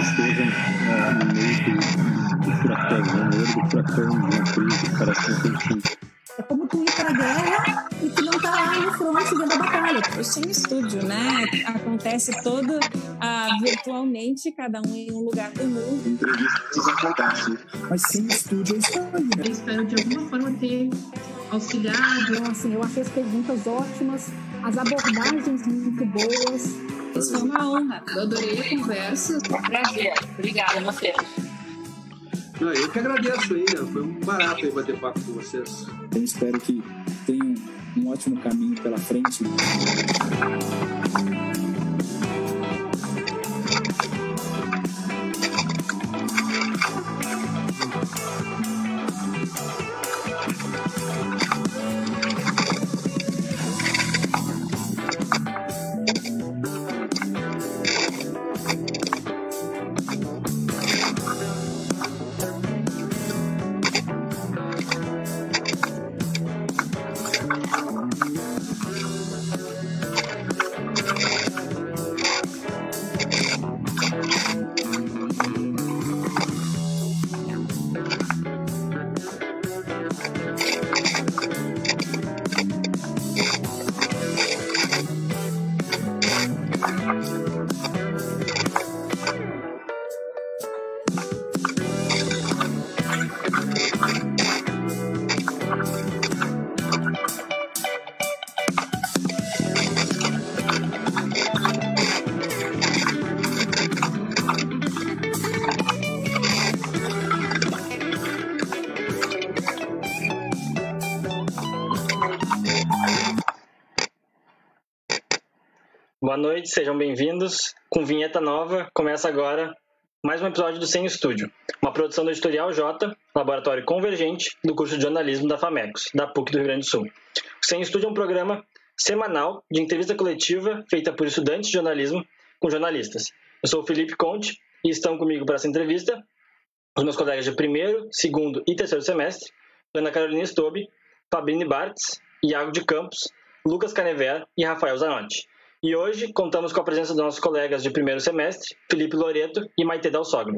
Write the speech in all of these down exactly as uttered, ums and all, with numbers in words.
estejam é, no meio do, do furacão, né? no olho do furacão, de uma crise que parece que não tem fim. É como tu ir para a guerra e tu não tá lá no front dentro da batalha. O Sem Estúdio, né? Acontece todo uh, virtualmente, cada um em um lugar do mundo. Entrevistas acontecem. Mas Sem Estúdio é história. Eu espero de alguma forma ter auxiliado. Então, assim, eu achei as perguntas ótimas, as abordagens muito boas. Isso foi uma honra. Eu adorei a conversa. Prazer. Obrigada, você. Não, eu que agradeço aí, né? Foi um barato aí bater papo com vocês. Eu espero que tenham um ótimo caminho pela frente. Boa noite, sejam bem-vindos. Com vinheta nova, começa agora mais um episódio do Sem Estúdio, uma produção do Editorial J, Laboratório Convergente, do curso de jornalismo da FAMECOS, da P U C do Rio Grande do Sul. O Sem Estúdio é um programa semanal de entrevista coletiva feita por estudantes de jornalismo com jornalistas. Eu sou o Felipe Conte e estão comigo para essa entrevista os meus colegas de primeiro, segundo e terceiro semestre, Ana Carolina Stobi, Fabrini Bartz, Iago de Campos, Lucas Canever e Rafael Zanotti. E hoje contamos com a presença dos nossos colegas de primeiro semestre, Felipe Loreto e Maite Del Sogno.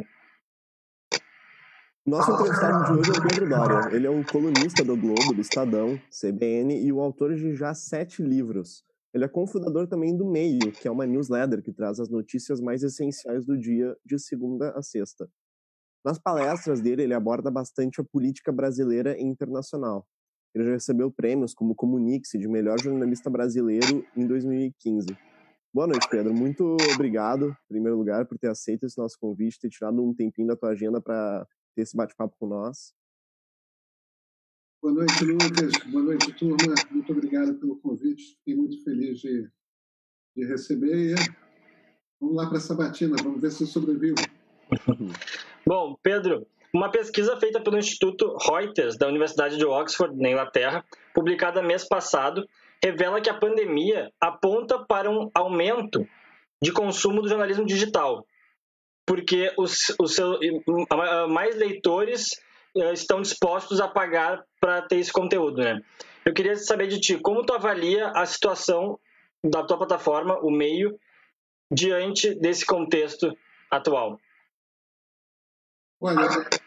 Nosso entrevistado de hoje é o Pedro Doria. Ele é um colunista do Globo, do Estadão, C B N e o autor de já sete livros. Ele é cofundador também do Meio, que é uma newsletter que traz as notícias mais essenciais do dia, de segunda a sexta. Nas palestras dele, ele aborda bastante a política brasileira e internacional. Ele já recebeu prêmios como Comunique-se de melhor jornalista brasileiro em dois mil e quinze. Boa noite, Pedro. Muito obrigado, em primeiro lugar, por ter aceito esse nosso convite, ter tirado um tempinho da tua agenda para ter esse bate-papo com nós. Boa noite, Lucas. Boa noite, turma. Muito obrigado pelo convite. Fiquei muito feliz de, de receber. E vamos lá para a sabatina. Vamos ver se eu sobrevivo. Bom, Pedro, uma pesquisa feita pelo Instituto Reuters da Universidade de Oxford, na Inglaterra, publicada mês passado, revela que a pandemia aponta para um aumento de consumo do jornalismo digital, porque os, os seus, mais leitores estão dispostos a pagar para ter esse conteúdo, né? Eu queria saber de ti, como tu avalia a situação da tua plataforma, o Meio, diante desse contexto atual? Olha,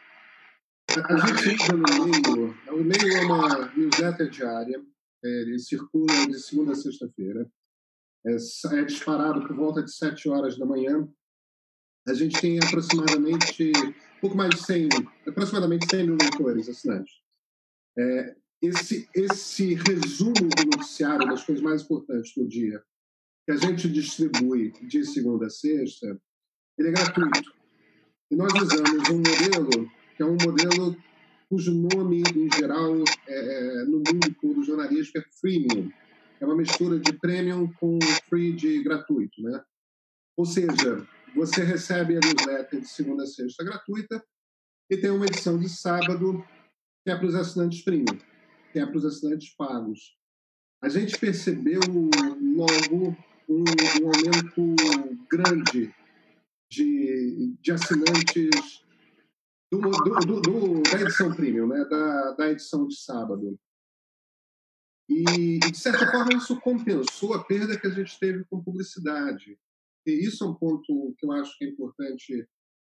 a gente entra no Meio, o Meio é uma newsletter diária, ele circula de segunda a sexta-feira, é, é disparado por volta de sete horas da manhã. A gente tem aproximadamente, um pouco mais de cem, aproximadamente cem mil leitores, assinantes. É, esse, esse resumo do noticiário, das coisas mais importantes do dia, que a gente distribui de segunda a sexta, ele é gratuito. E nós usamos um modelo, que é um modelo cujo nome, em geral, é, no mundo todo jornalístico é freemium. É uma mistura de premium com free de gratuito, né? Ou seja, você recebe a newsletter de segunda a sexta gratuita e tem uma edição de sábado que é para os assinantes premium, que é para os assinantes pagos. A gente percebeu logo um, um aumento grande de, de assinantes do, do, do, do, da edição premium, né? da, da edição de sábado. E, de certa forma, isso compensou a perda que a gente teve com publicidade. E isso é um ponto que eu acho que é importante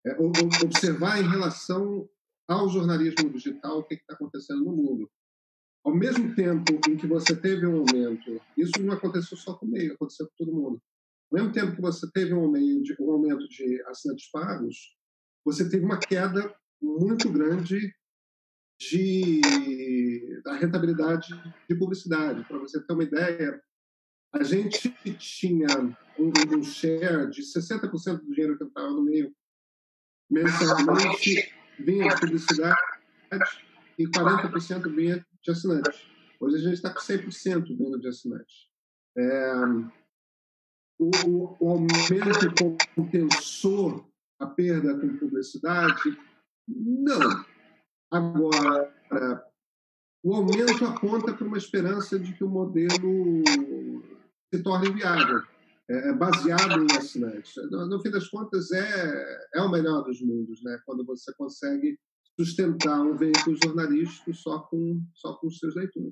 é, observar em relação ao jornalismo digital o que está acontecendo no mundo. Ao mesmo tempo em que você teve um aumento, isso não aconteceu só com o meio, aconteceu com todo mundo. Ao mesmo tempo que você teve um aumento de, um aumento de assinantes pagos, você teve uma queda muito grande de, da rentabilidade de publicidade. Para você ter uma ideia, a gente tinha um, um share de sessenta por cento do dinheiro que entrava no meio mensalmente vinha de publicidade e quarenta por cento vinha de assinantes. Hoje a gente está com cem por cento vindo de assinantes. É, o, o aumento compensou a perda com publicidade? Não. Agora, o aumento aponta para uma esperança de que o modelo se torne viável, é, baseado em assinantes. No, no fim das contas, é, é o melhor dos mundos, né? Quando você consegue sustentar um veículo jornalístico só com, só com os seus leitores.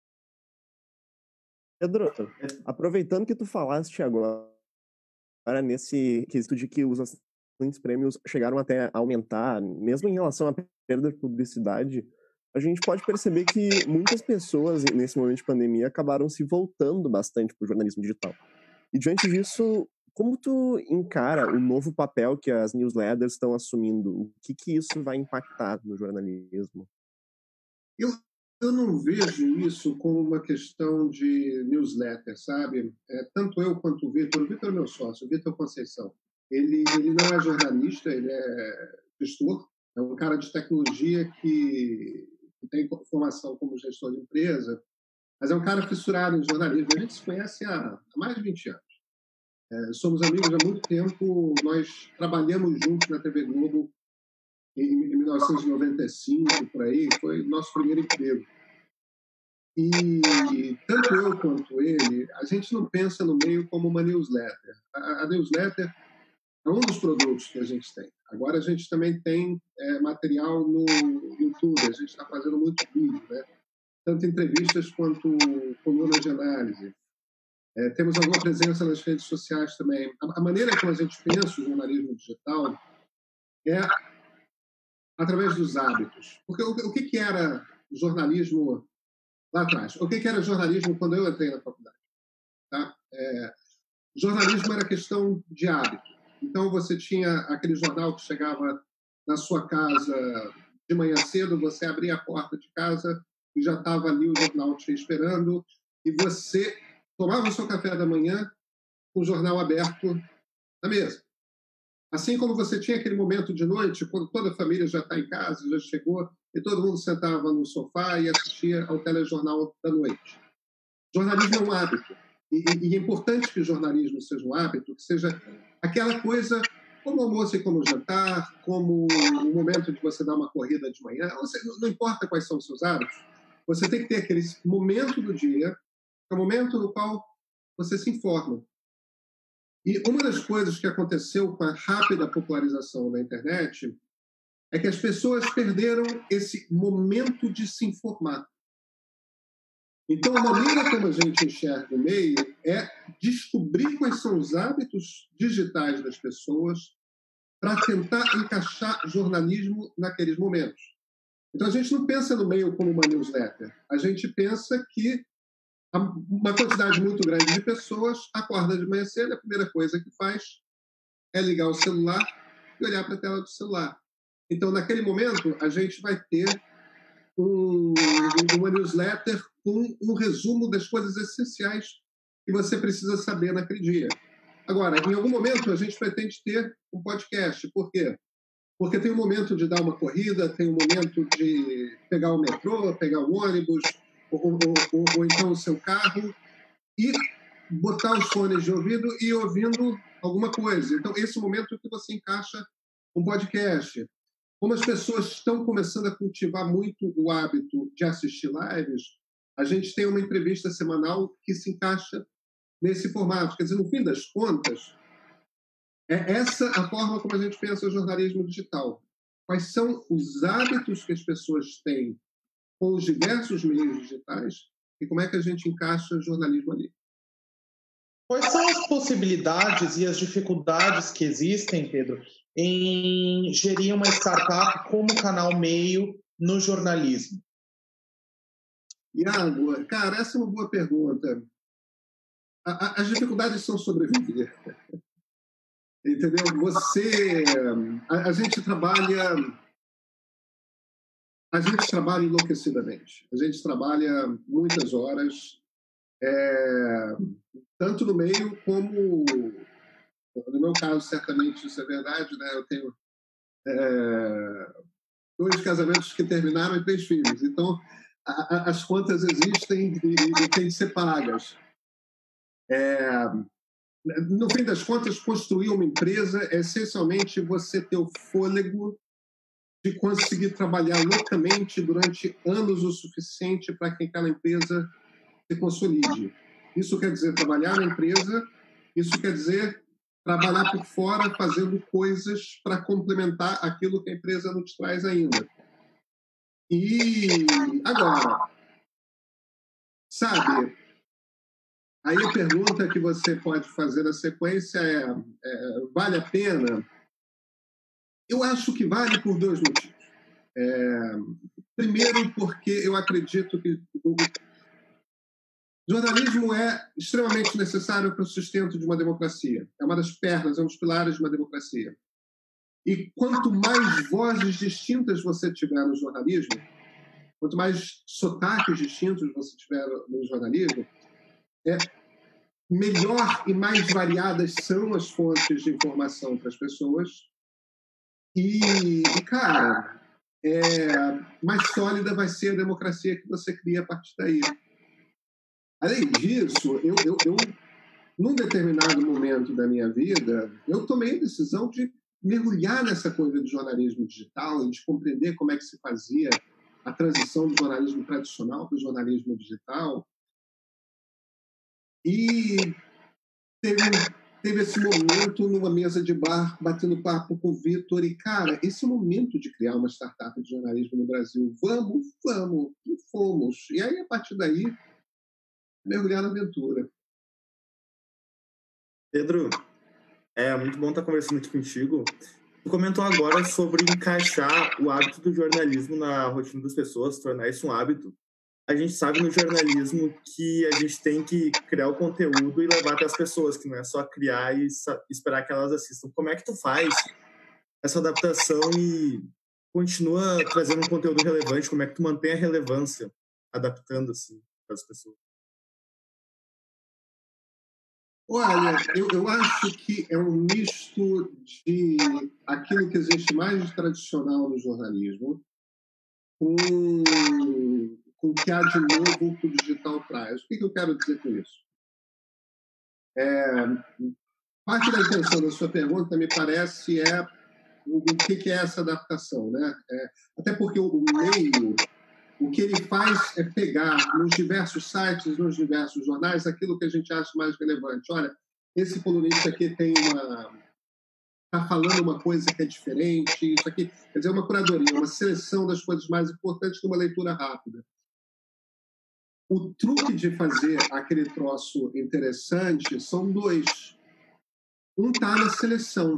Pedro, aproveitando que tu falaste agora nesse quesito de que os assinantes prêmios chegaram até a aumentar, mesmo em relação à perda de publicidade, a gente pode perceber que muitas pessoas, nesse momento de pandemia, acabaram se voltando bastante para o jornalismo digital. E diante disso, como tu encara o novo papel que as newsletters estão assumindo? O que, que isso vai impactar no jornalismo? Eu, eu não vejo isso como uma questão de newsletter, sabe? É, tanto eu quanto o Vitor, o Vitor é meu sócio, o Vitor Conceição, ele, ele não é jornalista, ele é gestor, é um cara de tecnologia que, que tem formação como gestor de empresa, mas é um cara fissurado em jornalismo. A gente se conhece há, há mais de vinte anos. É, somos amigos há muito tempo, nós trabalhamos juntos na T V Globo em, em mil novecentos e noventa e cinco, por aí, foi nosso primeiro emprego. E tanto eu quanto ele, a gente não pensa no meio como uma newsletter. A, a newsletter é um dos produtos que a gente tem. Agora a gente também tem é, material no YouTube, a gente está fazendo muito vídeo, né? Tanto entrevistas quanto colunas de análise. É, temos alguma presença nas redes sociais também. A, a maneira como a gente pensa o jornalismo digital é através dos hábitos. Porque o, o que, que era jornalismo lá atrás? O que, que era jornalismo quando eu entrei na faculdade? Tá? É, jornalismo era questão de hábito. Então, você tinha aquele jornal que chegava na sua casa de manhã cedo, você abria a porta de casa e já estava ali o jornal te esperando, e você tomava o seu café da manhã com o jornal aberto na mesa. Assim como você tinha aquele momento de noite, quando toda a família já está em casa, já chegou, e todo mundo sentava no sofá e assistia ao telejornal da noite. Jornalismo é um hábito. E, e é importante que o jornalismo seja um hábito, que seja aquela coisa como almoço e como jantar, como o momento de você dar uma corrida de manhã. Você, não importa quais são os seus hábitos, você tem que ter aquele momento do dia, é o momento no qual você se informa. E uma das coisas que aconteceu com a rápida popularização da internet é que as pessoas perderam esse momento de se informar. Então, a maneira como a gente enxerga o meio é descobrir quais são os hábitos digitais das pessoas para tentar encaixar jornalismo naqueles momentos. Então, a gente não pensa no meio como uma newsletter. A gente pensa que uma quantidade muito grande de pessoas acorda de manhã cedo, a primeira coisa que faz é ligar o celular e olhar para a tela do celular. Então, naquele momento, a gente vai ter um, uma newsletter com um resumo das coisas essenciais que você precisa saber naquele dia. Agora, em algum momento, a gente pretende ter um podcast. Por quê? Porque tem um momento de dar uma corrida, tem um momento de pegar o metrô, pegar o ônibus, ou, ou, ou, ou então o seu carro, e botar os fones de ouvido e ir ouvindo alguma coisa. Então, esse momento que você encaixa um podcast. Como as pessoas estão começando a cultivar muito o hábito de assistir lives, a gente tem uma entrevista semanal que se encaixa nesse formato. Quer dizer, no fim das contas, é essa a forma como a gente pensa o jornalismo digital. Quais são os hábitos que as pessoas têm com os diversos meios digitais e como é que a gente encaixa o jornalismo ali. Quais são as possibilidades e as dificuldades que existem, Pedro, em gerir uma startup como canal meio no jornalismo? Iago, cara, essa é uma boa pergunta. A, a, as dificuldades são sobreviver. Entendeu? Você... A, a gente trabalha... A gente trabalha enlouquecidamente. A gente trabalha muitas horas, é, tanto no meio como... No meu caso, certamente, isso é verdade, né? Eu tenho é, dois casamentos que terminaram e três filhos. Então, a, a, as contas existem e, e têm que ser pagas. É, no fim das contas, construir uma empresa é essencialmente você ter o fôlego de conseguir trabalhar loucamente durante anos o suficiente para que aquela empresa se consolide. Isso quer dizer trabalhar na empresa, isso quer dizer trabalhar por fora fazendo coisas para complementar aquilo que a empresa não te traz ainda. E agora, sabe, aí a pergunta que você pode fazer na sequência é, é vale a pena? Eu acho que vale por dois motivos. É, primeiro, porque eu acredito que o jornalismo é extremamente necessário para o sustento de uma democracia. É uma das pernas, é um dos pilares de uma democracia. E quanto mais vozes distintas você tiver no jornalismo, quanto mais sotaques distintos você tiver no jornalismo, é melhor e mais variadas são as fontes de informação para as pessoas. E, e cara, é, mais sólida vai ser a democracia que você cria a partir daí. Além disso, eu, eu, eu, num determinado momento da minha vida, eu tomei a decisão de mergulhar nessa coisa de jornalismo digital e de compreender como é que se fazia a transição do jornalismo tradicional para o jornalismo digital. E teve, teve esse momento numa mesa de bar, batendo papo com o Vitor, e, cara, esse momento de criar uma startup de jornalismo no Brasil, vamos, vamos, e fomos. E aí, a partir daí, mergulhar na aventura. Pedro, é muito bom estar conversando aqui contigo. Tu comentou agora sobre encaixar o hábito do jornalismo na rotina das pessoas, tornar isso um hábito. A gente sabe no jornalismo que a gente tem que criar o conteúdo e levar até as pessoas, que não é só criar e esperar que elas assistam. Como é que tu faz essa adaptação e continua trazendo um conteúdo relevante? Como é que tu mantém a relevância adaptando assim para as pessoas? Olha, eu, eu acho que é um misto de aquilo que existe mais de tradicional no jornalismo com, com o que há de novo que o digital traz. O que, que eu quero dizer com isso? É, parte da intenção da sua pergunta, me parece, é o, o que, que é essa adaptação, né? É, até porque o, o meio... O que ele faz é pegar nos diversos sites, nos diversos jornais, aquilo que a gente acha mais relevante. Olha, esse colunista aqui tem uma... está falando uma coisa que é diferente, isso aqui... Quer dizer, uma curadoria, uma seleção das coisas mais importantes de uma leitura rápida. O truque de fazer aquele troço interessante são dois. Um está na seleção.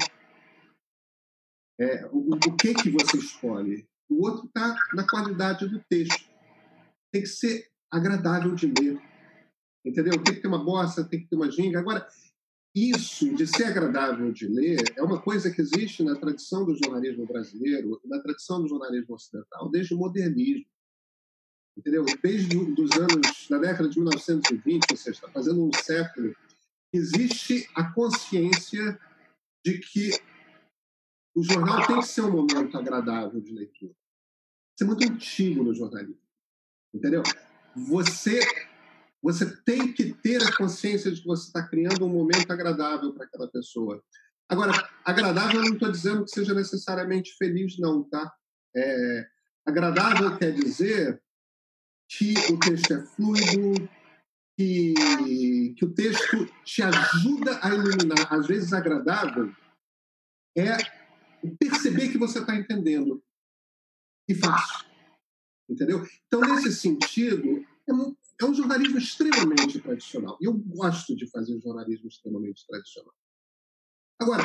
É, o, o que, que você escolhe? O outro está na qualidade do texto. Tem que ser agradável de ler. Entendeu? Tem que ter uma bossa, tem que ter uma ginga. Agora, isso de ser agradável de ler é uma coisa que existe na tradição do jornalismo brasileiro, na tradição do jornalismo ocidental, desde o modernismo. Entendeu? Desde os anos, da década de mil novecentos e vinte, ou seja, está fazendo um século, existe a consciência de que o jornal tem que ser um momento agradável de leitura. Isso é muito antigo no jornalismo. Entendeu? Você, você tem que ter a consciência de que você está criando um momento agradável para aquela pessoa. Agora, agradável eu não estou dizendo que seja necessariamente feliz, não, tá? É, agradável quer dizer que o texto é fluido, que, que o texto te ajuda a iluminar. Às vezes, agradável é perceber que você está entendendo. E fácil. Entendeu? Então, nesse sentido, é um, é um jornalismo extremamente tradicional. E eu gosto de fazer jornalismo extremamente tradicional. Agora,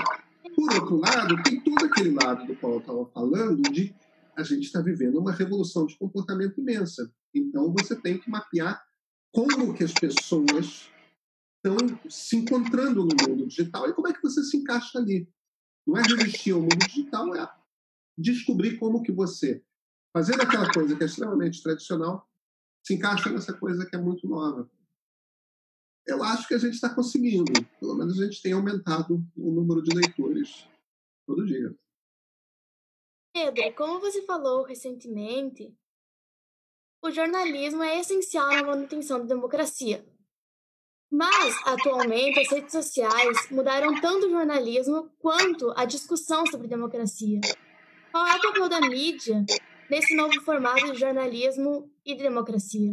Por outro lado, tem todo aquele lado do qual eu estava falando de a gente está vivendo uma revolução de comportamento imensa. Então, você tem que mapear como que as pessoas estão se encontrando no mundo digital e como é que você se encaixa ali. Não é resistir ao mundo digital, é descobrir como que você, fazendo aquela coisa que é extremamente tradicional, se encaixa nessa coisa que é muito nova. Eu acho que a gente está conseguindo. Pelo menos a gente tem aumentado o número de leitores todo dia. Pedro, como você falou recentemente, o jornalismo é essencial na manutenção da democracia. Mas, atualmente, as redes sociais mudaram tanto o jornalismo quanto a discussão sobre democracia. Qual é o papel da mídia nesse novo formato de jornalismo e de democracia?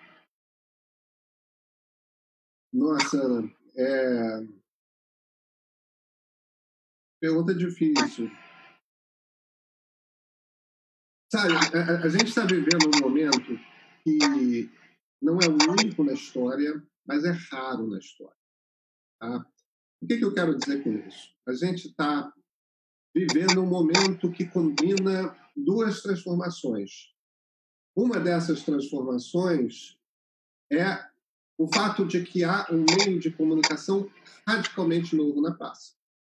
Nossa, Ana, é... pergunta difícil. Sabe, a, a gente está vivendo um momento que não é o único na história, mas é raro na história. Tá? O que, que eu quero dizer com isso? A gente está vivendo um momento que combina duas transformações. Uma dessas transformações é o fato de que há um meio de comunicação radicalmente novo na praça.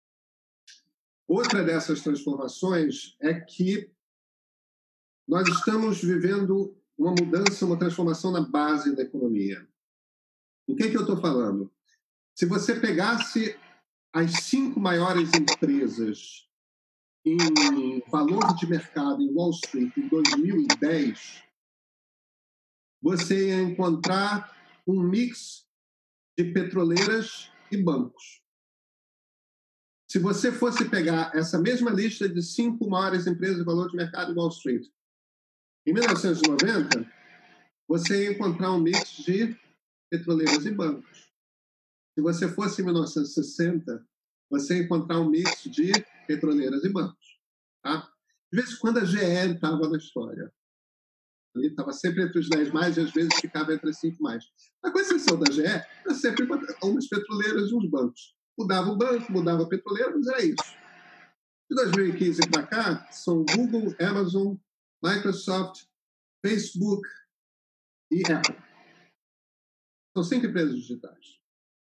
Outra dessas transformações é que nós estamos vivendo uma mudança, uma transformação na base da economia. O que, que eu estou falando? Se você pegasse as cinco maiores empresas em valor de mercado em Wall Street em dois mil e dez, você ia encontrar um mix de petroleiras e bancos. Se você fosse pegar essa mesma lista de cinco maiores empresas de valor de mercado em Wall Street em mil novecentos e noventa, você ia encontrar um mix de petroleiras e bancos. Se você fosse em mil novecentos e sessenta, você ia encontrar um mix de petroleiras e bancos. Tá? De vez em quando a G E estava na história. Ali estava sempre entre os dez mais e às vezes ficava entre os cinco mais. Mas com exceção da G E, era sempre umas petroleiras e uns bancos. Mudava o banco, mudava a petroleira, mas era isso. De dois mil e quinze para cá, são Google, Amazon, Microsoft, Facebook e Apple. São cinco empresas digitais.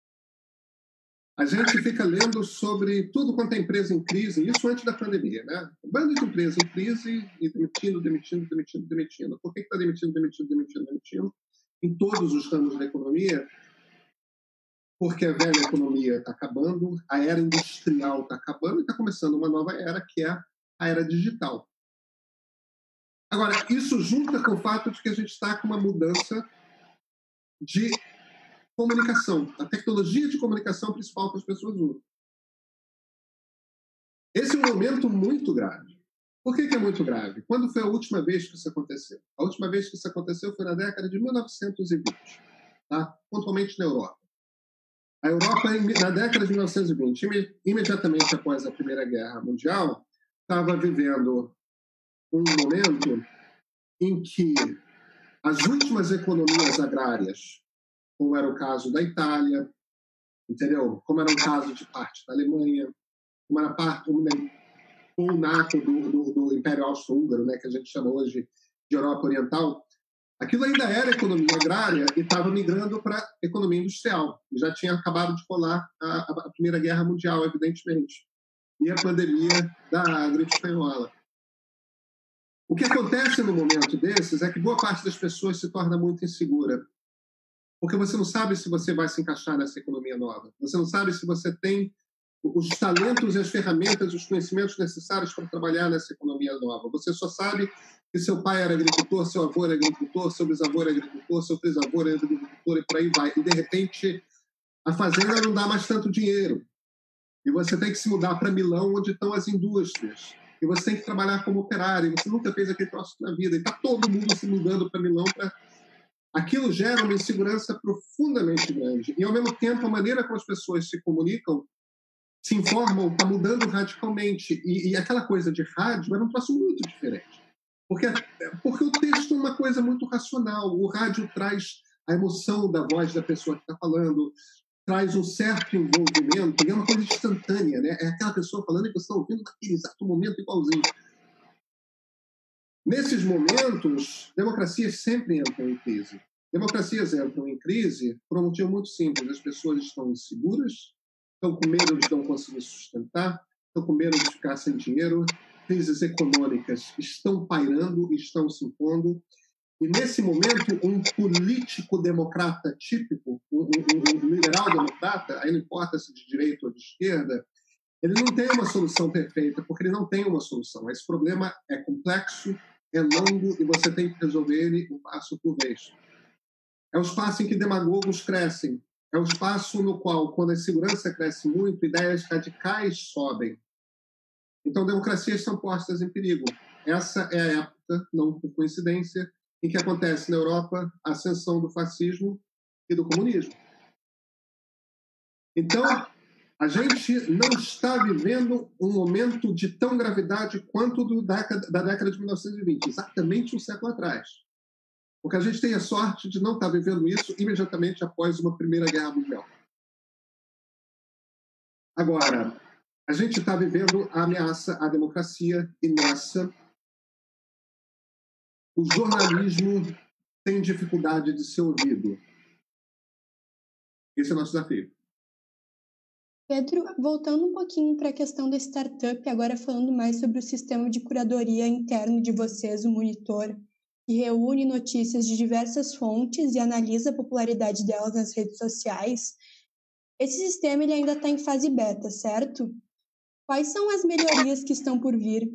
A gente fica lendo sobre tudo quanto é empresa em crise, isso antes da pandemia, né? Um bando de empresa em crise e demitindo, demitindo, demitindo, demitindo. Por que está demitindo, demitindo, demitindo, demitindo? Em todos os ramos da economia, porque a velha economia está acabando, a era industrial está acabando e está começando uma nova era, que é a era digital. Agora, isso junta com o fato de que a gente está com uma mudança de comunicação, a tecnologia de comunicação principal que as pessoas usam. Esse é um momento muito grave. Por que que é muito grave? Quando foi a última vez que isso aconteceu? A última vez que isso aconteceu foi na década de mil novecentos e vinte, tá? Pontualmente na Europa. A Europa, na década de mil novecentos e vinte, imediatamente após a Primeira Guerra Mundial, estava vivendo um momento em que as últimas economias agrárias, como era o caso da Itália, entendeu? Como era o caso de parte da Alemanha, como era parte ou nato do, do, do Império Austro-Húngaro, né, que a gente chama hoje de Europa Oriental, aquilo ainda era economia agrária e estava migrando para economia industrial. E já tinha acabado de rolar a, a Primeira Guerra Mundial, evidentemente, e a pandemia da gripe espanhola. O que acontece no momento desses é que boa parte das pessoas se torna muito insegura, porque você não sabe se você vai se encaixar nessa economia nova. Você não sabe se você tem os talentos, as ferramentas, os conhecimentos necessários para trabalhar nessa economia nova. Você só sabe que seu pai era agricultor, seu avô era agricultor, seu bisavô era agricultor, seu trisavô era agricultor e por aí vai. E, de repente, a fazenda não dá mais tanto dinheiro. E você tem que se mudar para Milão, onde estão as indústrias. E você tem que trabalhar como operário. E você nunca fez aquele troço na vida. E está todo mundo se mudando para Milão. Pra... Aquilo gera uma insegurança profundamente grande. E, ao mesmo tempo, a maneira como as pessoas se comunicam, se informam, está mudando radicalmente. E, e aquela coisa de rádio era um troço muito diferente. Porque, porque o texto é uma coisa muito racional. O rádio traz a emoção da voz da pessoa que está falando, traz um certo envolvimento, e é uma coisa instantânea, né? É aquela pessoa falando e você está ouvindo naquele exato momento igualzinho. Nesses momentos, democracias sempre entram em crise. Democracias entram em crise por um motivo muito simples. As pessoas estão inseguras, estão com medo de não conseguir sustentar, estão com medo de ficar sem dinheiro, crises econômicas estão pairando, estão se impondo. E, nesse momento, um político democrata típico, um, um, um liberal democrata, aí não importa se de direita ou de esquerda, ele não tem uma solução perfeita, porque ele não tem uma solução. Esse problema é complexo, é longo, e você tem que resolver ele um passo por vez. É o espaço em que demagogos crescem. É o espaço no qual, quando a segurança cresce muito, ideias radicais sobem. Então, democracias são postas em perigo. Essa é a época, não por coincidência, em que acontece na Europa a ascensão do fascismo e do comunismo. Então, a gente não está vivendo um momento de tão gravidade quanto do década, da década de mil novecentos e vinte, exatamente um século atrás. Porque a gente tem a sorte de não estar vivendo isso imediatamente após uma Primeira Guerra Mundial. Agora, a gente está vivendo a ameaça à democracia, e nessa o jornalismo tem dificuldade de ser ouvido. Esse é o nosso desafio. Pedro, voltando um pouquinho para a questão da startup, agora falando mais sobre o sistema de curadoria interno de vocês, o Monitor, que reúne notícias de diversas fontes e analisa a popularidade delas nas redes sociais. Esse sistema ele ainda está em fase beta, certo? Quais são as melhorias que estão por vir?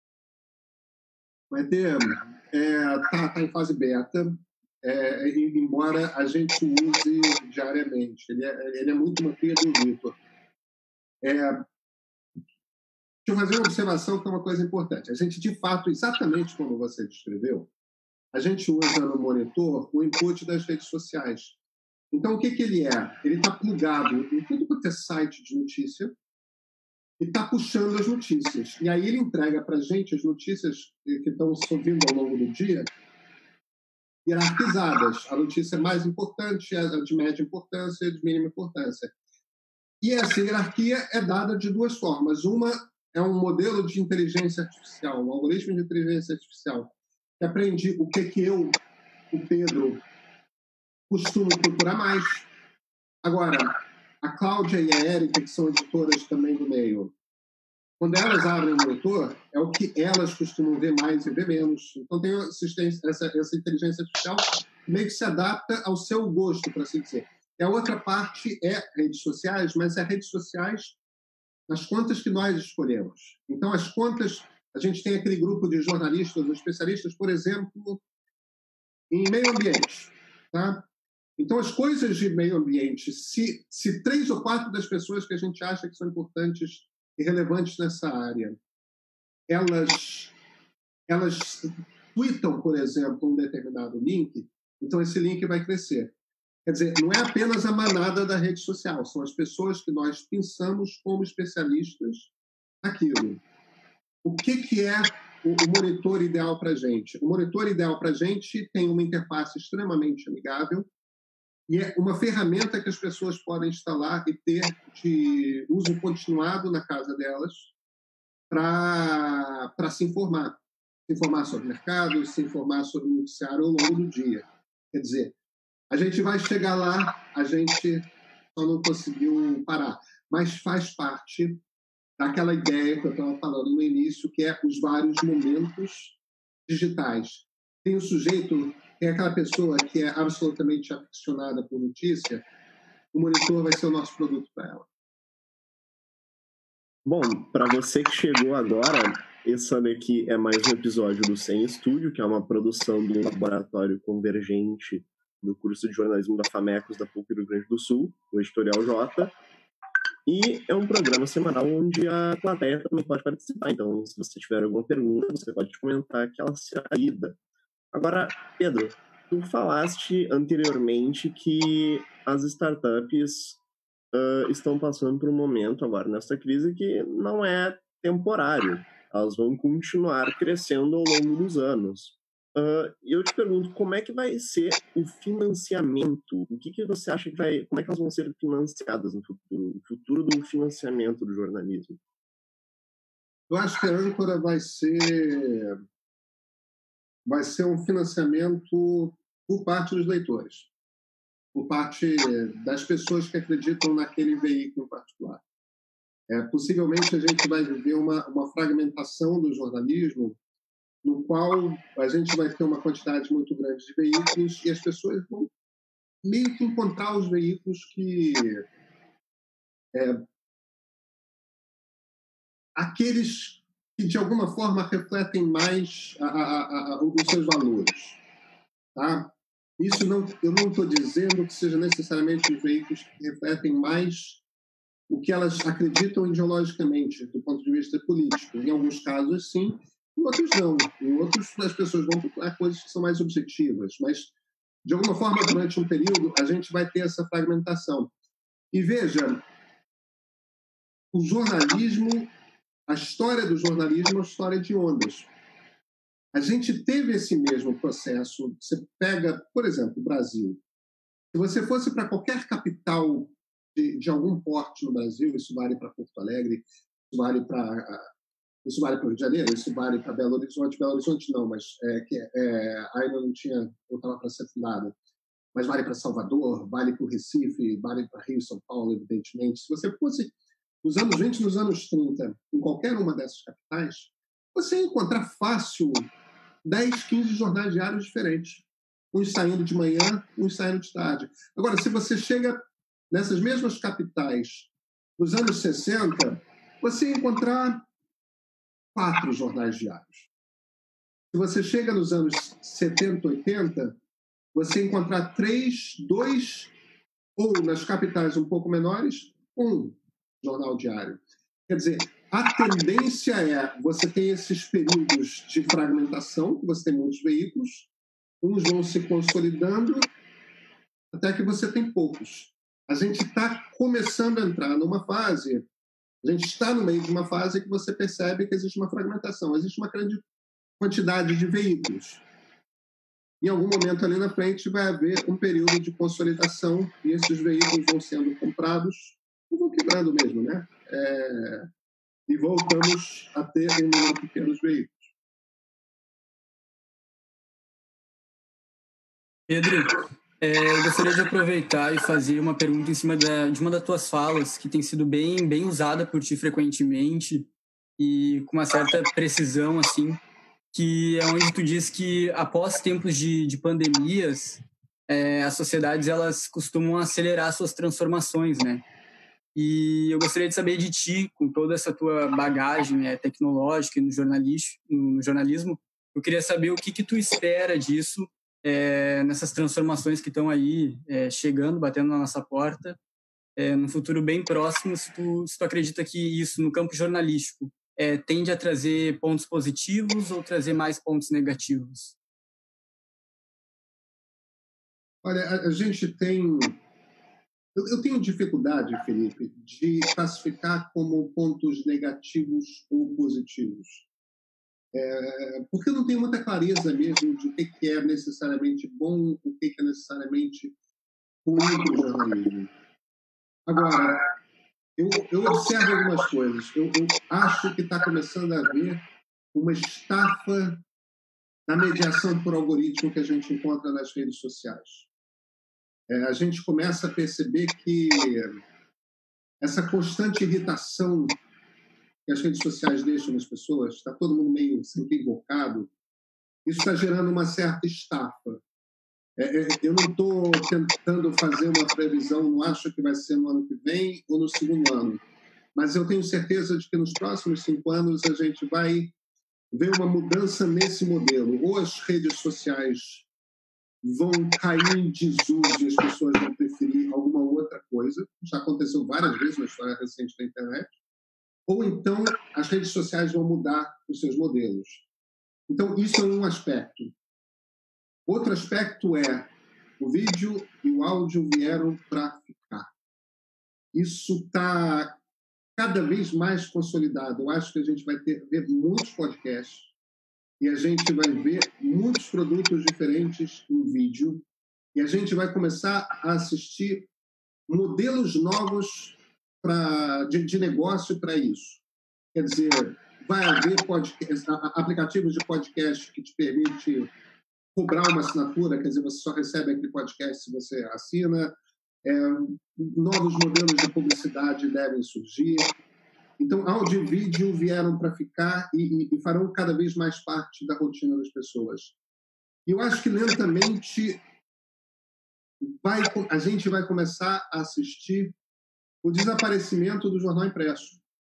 Vai ter... Está é, tá em fase beta, é, embora a gente use diariamente. Ele é, ele é muito uma cria do Vitor. É, deixa eu fazer uma observação que é uma coisa importante. A gente, de fato, exatamente como você descreveu, a gente usa no Monitor o input das redes sociais. Então, o que, que ele é? Ele está plugado em tudo quanto é site de notícia, e está puxando as notícias. E aí ele entrega para a gente as notícias que estão subindo ao longo do dia, hierarquizadas. A notícia mais importante, a de média importância e a de mínima importância. E essa hierarquia é dada de duas formas. Uma é um modelo de inteligência artificial, um algoritmo de inteligência artificial, que aprende o que, que eu, o Pedro, costumo procurar mais. Agora, a Cláudia e a Érica, que são editoras também do meio, quando elas abrem o Monitor, é o que elas costumam ver mais e ver menos. Então, tem essa, essa inteligência artificial que meio que se adapta ao seu gosto, para assim dizer. E a outra parte é redes sociais, mas é redes sociais nas contas que nós escolhemos. Então, as contas... A gente tem aquele grupo de jornalistas ou especialistas, por exemplo, em meio ambiente, tá? Então, as coisas de meio ambiente, se, se três ou quatro das pessoas que a gente acha que são importantes e relevantes nessa área, elas, elas tweetam, por exemplo, um determinado link, então esse link vai crescer. Quer dizer, não é apenas a manada da rede social, são as pessoas que nós pensamos como especialistas naquilo. O que, que é o, o monitor ideal para a gente? O monitor ideal para a gente tem uma interface extremamente amigável, e é uma ferramenta que as pessoas podem instalar e ter de uso continuado na casa delas para se informar. Se informar sobre mercado, se informar sobre o noticiário ao longo do dia. Quer dizer, a gente vai chegar lá, a gente só não conseguiu parar. Mas faz parte daquela ideia que eu estava falando no início, que é os vários momentos digitais. Tem o sujeito... Tem aquela pessoa que é absolutamente aficionada por notícia, o Monitor vai ser o nosso produto para ela. Bom, para você que chegou agora, esse aqui é mais um episódio do Sem Estúdio, que é uma produção do Laboratório Convergente do curso de jornalismo da FAMECOS da PUC do Rio Grande do Sul, o Editorial J. E é um programa semanal onde a plateia também pode participar. Então, se você tiver alguma pergunta, você pode comentar que ela será lida. Agora, Pedro, tu falaste anteriormente que as startups uh, estão passando por um momento agora nessa crise que não é temporário. Elas vão continuar crescendo ao longo dos anos. Uh, e eu te pergunto, como é que vai ser o financiamento? O que, que você acha que vai... Como é que elas vão ser financiadas no futuro? O futuro do financiamento do jornalismo? Eu acho que a âncora vai ser... vai ser um financiamento por parte dos leitores, por parte das pessoas que acreditam naquele veículo em particular. É, possivelmente a gente vai viver uma, uma fragmentação do jornalismo no qual a gente vai ter uma quantidade muito grande de veículos e as pessoas vão meio que encontrar os veículos que... É, aqueles que, de alguma forma, refletem mais a, a, a, os seus valores. Tá? Isso não, eu não estou dizendo que seja necessariamente os veículos que refletem mais o que elas acreditam ideologicamente, do ponto de vista político. Em alguns casos, sim, em outros não. Em outros, as pessoas vão procurar coisas que são mais objetivas. Mas, de alguma forma, durante um período, a gente vai ter essa fragmentação. E veja, o jornalismo, a história do jornalismo é uma história de ondas. A gente teve esse mesmo processo. Você pega, por exemplo, o Brasil. Se você fosse para qualquer capital de, de algum porte no Brasil, isso vale para Porto Alegre, isso vale para isso vale para o Rio de Janeiro, isso vale para Belo Horizonte. Belo Horizonte não, mas é, que, é, ainda não tinha, eu estava para ser fundada. Mas vale para Salvador, vale para o Recife, vale para Rio e São Paulo, evidentemente. Se você fosse nos anos vinte e nos anos trinta, em qualquer uma dessas capitais, você ia encontrar fácil dez, quinze jornais diários diferentes. Uns saindo de manhã, uns saindo de tarde. Agora, se você chega nessas mesmas capitais nos anos sessenta, você ia encontrar quatro jornais diários. Se você chega nos anos setenta, oitenta, você ia encontrar três, dois, ou nas capitais um pouco menores, um jornal diário. Quer dizer, a tendência é, você tem esses períodos de fragmentação, você tem muitos veículos, uns vão se consolidando, até que você tem poucos. A gente está começando a entrar numa fase, a gente está no meio de uma fase que você percebe que existe uma fragmentação, existe uma grande quantidade de veículos. Em algum momento ali na frente vai haver um período de consolidação e esses veículos vão sendo comprados e vão quebrando mesmo, né? É... E voltamos a ter um número de pequenos veículos. Pedro, é, eu gostaria de aproveitar e fazer uma pergunta em cima da, de uma das tuas falas, que tem sido bem, bem usada por ti frequentemente e com uma certa precisão, assim, que é onde tu diz que após tempos de, de pandemias, é, as sociedades elas costumam acelerar suas transformações, né? E eu gostaria de saber de ti, com toda essa tua bagagem é, tecnológica no, no jornalismo, eu queria saber o que, que tu espera disso, é, nessas transformações que estão aí é, chegando, batendo na nossa porta, é, no futuro bem próximo, se tu, se tu acredita que isso, no campo jornalístico, é, tende a trazer pontos positivos ou trazer mais pontos negativos? Olha, a, a gente tem... Eu, eu tenho dificuldade, Felipe, de classificar como pontos negativos ou positivos. É, porque eu não tenho muita clareza mesmo de o que é necessariamente bom, o que é necessariamente ruim para o jornalismo. Agora, eu, eu observo algumas coisas. Eu, eu acho que está começando a haver uma estafa na mediação por algoritmo que a gente encontra nas redes sociais. É, a gente começa a perceber que essa constante irritação que as redes sociais deixam nas pessoas, está todo mundo meio sempre invocado, isso está gerando uma certa estafa. É, é, eu não estou tentando fazer uma previsão, não acho que vai ser no ano que vem ou no segundo ano, mas eu tenho certeza de que nos próximos cinco anos a gente vai ver uma mudança nesse modelo. Ou as redes sociais vão cair em desuso e as pessoas vão preferir alguma outra coisa, já aconteceu várias vezes na história recente da internet, ou então as redes sociais vão mudar os seus modelos. Então, isso é um aspecto. Outro aspecto é o vídeo e o áudio vieram para ficar. Isso está cada vez mais consolidado. Eu acho que a gente vai ter ver muitos podcasts e a gente vai ver muitos produtos diferentes em vídeo, e a gente vai começar a assistir modelos novos pra, de, de negócio para isso. Quer dizer, vai haver podcast, aplicativos de podcast que te permite cobrar uma assinatura, quer dizer, você só recebe aquele podcast se você assina. É, novos modelos de publicidade devem surgir. Então, áudio e vídeo vieram para ficar e, e, e farão cada vez mais parte da rotina das pessoas. E eu acho que lentamente vai, a gente vai começar a assistir o desaparecimento do jornal impresso.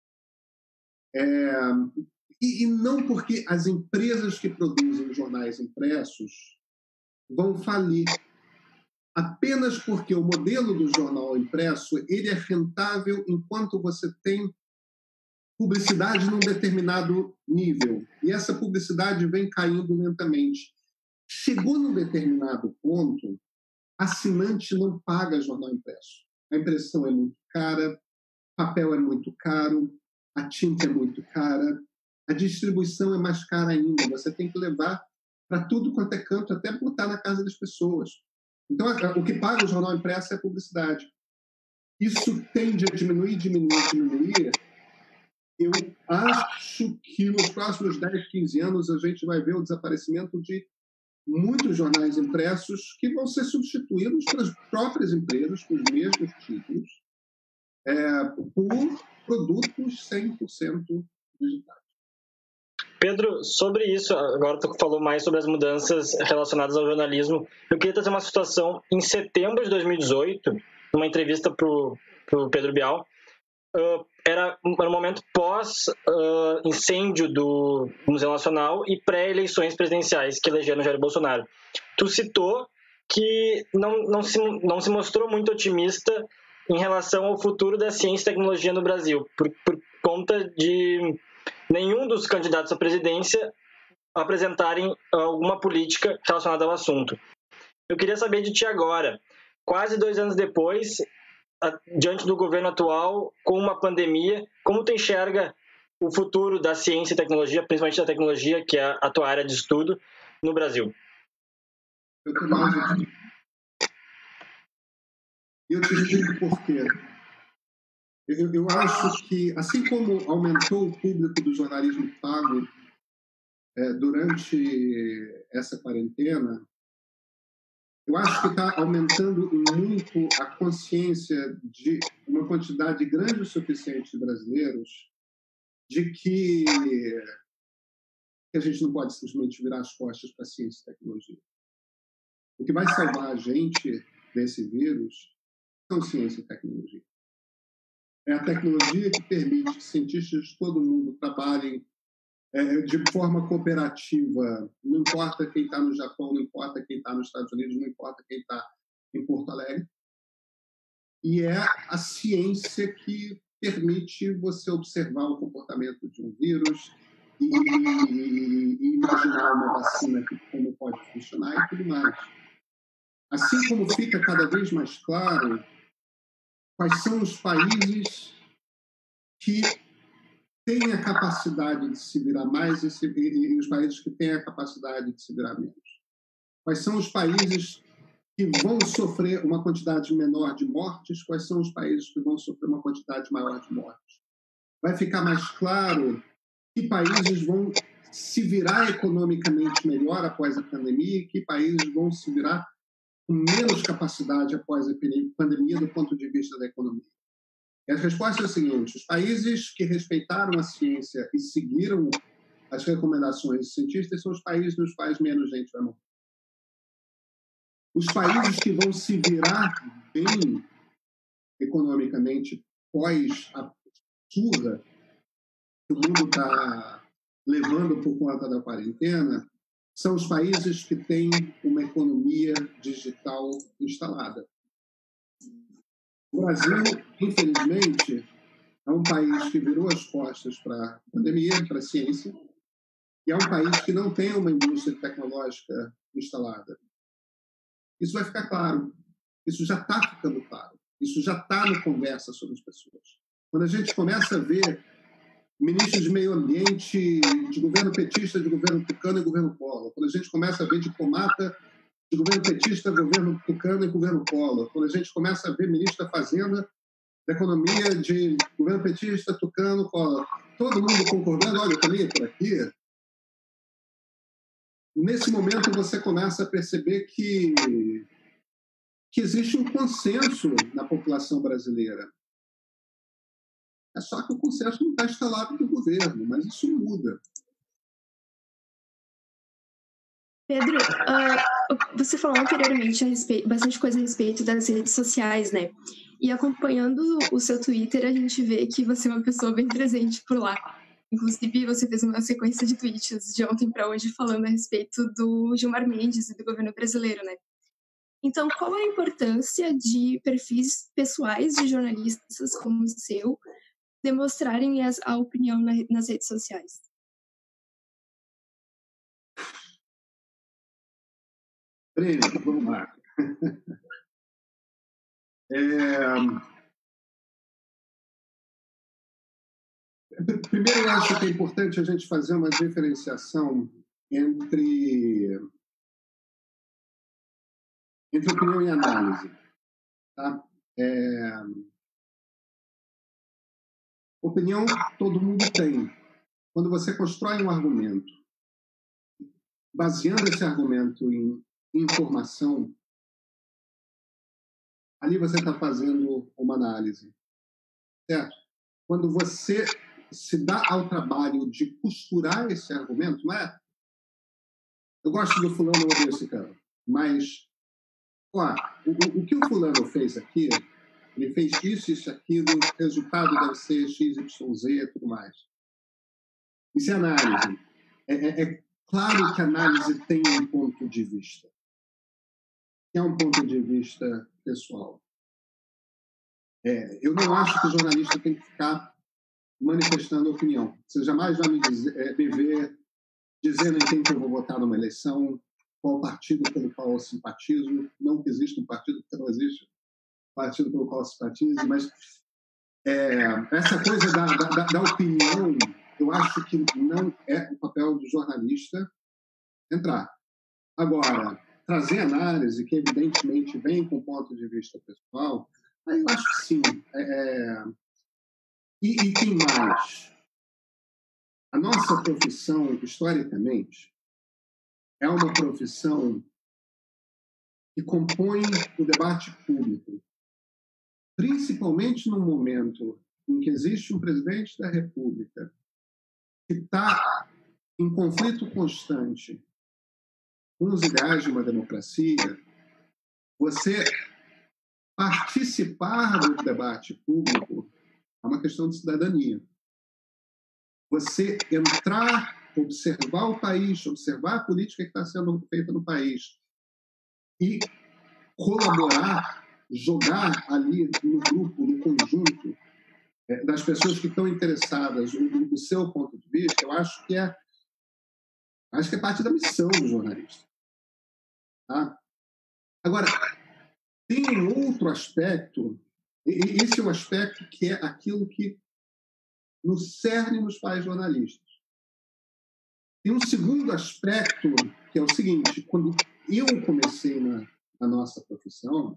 É, e, e não porque as empresas que produzem jornais impressos vão falir, apenas porque o modelo do jornal impresso ele é rentável enquanto você tem publicidade num determinado nível. E essa publicidade vem caindo lentamente. Chegou num determinado ponto, assinante não paga jornal impresso. A impressão é muito cara, papel é muito caro, a tinta é muito cara, a distribuição é mais cara ainda. Você tem que levar para tudo quanto é canto, até botar na casa das pessoas. Então, o que paga o jornal impresso é a publicidade. Isso tende a diminuir, diminuir, diminuir. Eu acho que nos próximos dez, quinze anos a gente vai ver o desaparecimento de muitos jornais impressos que vão ser substituídos pelas próprias empresas com os mesmos títulos é, por produtos cem por cento digitais. Pedro, sobre isso, agora tu falou mais sobre as mudanças relacionadas ao jornalismo. Eu queria trazer uma situação em setembro de dois mil e dezoito, numa entrevista para o Pedro Bial. Uh, era, era um momento pós-incêndio uh, do Museu Nacional e pré-eleições presidenciais que elegeram Jair Bolsonaro. Tu citou que não, não, se, não se mostrou muito otimista em relação ao futuro da ciência e tecnologia no Brasil, por, por conta de nenhum dos candidatos à presidência apresentarem alguma política relacionada ao assunto. Eu queria saber de ti agora, quase dois anos depois, diante do governo atual, com uma pandemia, como tu enxerga o futuro da ciência e tecnologia, principalmente da tecnologia, que é a tua área de estudo, no Brasil? Eu também. Eu te digo por quê. Eu, eu acho que, assim como aumentou o público do jornalismo pago é, durante essa quarentena, eu acho que está aumentando muito a consciência de uma quantidade grande o suficiente de brasileiros de que, que a gente não pode simplesmente virar as costas para a ciência e tecnologia. O que vai salvar a gente desse vírus são ciência e tecnologia. É a tecnologia que permite que cientistas de todo mundo trabalhem é, de forma cooperativa. Não importa quem está no Japão, não importa quem está nos Estados Unidos, não importa quem está em Porto Alegre. E é a ciência que permite você observar o comportamento de um vírus e, e, e imaginar uma vacina, como pode funcionar e tudo mais. Assim como fica cada vez mais claro quais são os países que têm a capacidade de se virar mais e, se, e, e os países que têm a capacidade de se virar menos. Quais são os países que vão sofrer uma quantidade menor de mortes, quais são os países que vão sofrer uma quantidade maior de mortes. Vai ficar mais claro que países vão se virar economicamente melhor após a pandemia e que países vão se virar com menos capacidade após a pandemia do ponto de vista da economia. E a resposta é a seguinte: os países que respeitaram a ciência e seguiram as recomendações dos cientistas são os países nos quais menos gente vai morrer. Os países que vão se virar bem economicamente pós a surra que o mundo está levando por conta da quarentena são os países que têm uma economia digital instalada. O Brasil, infelizmente, é um país que virou as costas para a pandemia, para a ciência, e é um país que não tem uma indústria tecnológica instalada. Isso vai ficar claro. Isso já está ficando claro. Isso já está na conversa sobre as pessoas. Quando a gente começa a ver ministros de meio ambiente, de governo petista, de governo tucano e governo Collor. Quando a gente começa a ver diplomata de governo petista, governo tucano e governo Collor. Quando a gente começa a ver ministro da Fazenda, da Economia de governo petista, tucano, Collor. Todo mundo concordando, olha, eu também por aqui. Nesse momento você começa a perceber que, que existe um consenso na população brasileira. É só que o consenso não está instalado no governo, mas isso muda. Pedro, uh, você falou anteriormente a respeito, bastante coisa a respeito das redes sociais, né? E acompanhando o seu Twitter, a gente vê que você é uma pessoa bem presente por lá. Inclusive, você fez uma sequência de tweets de ontem para hoje falando a respeito do Gilmar Mendes e do governo brasileiro, né? Então, qual a importância de perfis pessoais de jornalistas como o seu demonstrarem as, a opinião na, nas redes sociais? Breno, vamos lá. É... Primeiro, eu acho que é importante a gente fazer uma diferenciação entre, entre opinião e análise. Tá? É... Opinião todo mundo tem. Quando você constrói um argumento, baseando esse argumento em informação, ali você está fazendo uma análise. Certo? Quando você se dá ao trabalho de costurar esse argumento, não é? Eu gosto do fulano, eu odeio esse cara. Mas, ó, o, o que o fulano fez aqui, ele fez isso, isso, aquilo, o resultado deve ser X, Y, Z e tudo mais. Isso é análise. É, é, é claro que a análise tem um ponto de vista. É um ponto de vista pessoal. É, eu não acho que o jornalista tem que ficar manifestando opinião. Você jamais vai me, dizer, é, me ver dizendo em quem que eu vou votar numa eleição, qual partido pelo qual eu simpatizo. Não que existe um partido, porque não existe partido pelo qual eu simpatizo, mas é, essa coisa da, da, da opinião, eu acho que não é o papel do jornalista entrar. Agora, trazer análise, que evidentemente vem com ponto de vista pessoal, aí eu acho que sim. É... E, e tem mais. A nossa profissão, historicamente, é uma profissão que compõe o debate público, principalmente no momento em que existe um presidente da República que está em conflito constante com os ideais de uma democracia. Você participar do debate público é uma questão de cidadania. Você entrar, observar o país, observar a política que está sendo feita no país e colaborar, jogar ali no grupo, no conjunto é, das pessoas que estão interessadas no, no seu ponto de vista, eu acho que é, acho que é parte da missão do jornalista. Tá? Agora, tem um outro aspecto, e esse é um aspecto que é aquilo que nos cerne nos faz jornalistas. Tem um segundo aspecto, que é o seguinte: quando eu comecei na, na nossa profissão,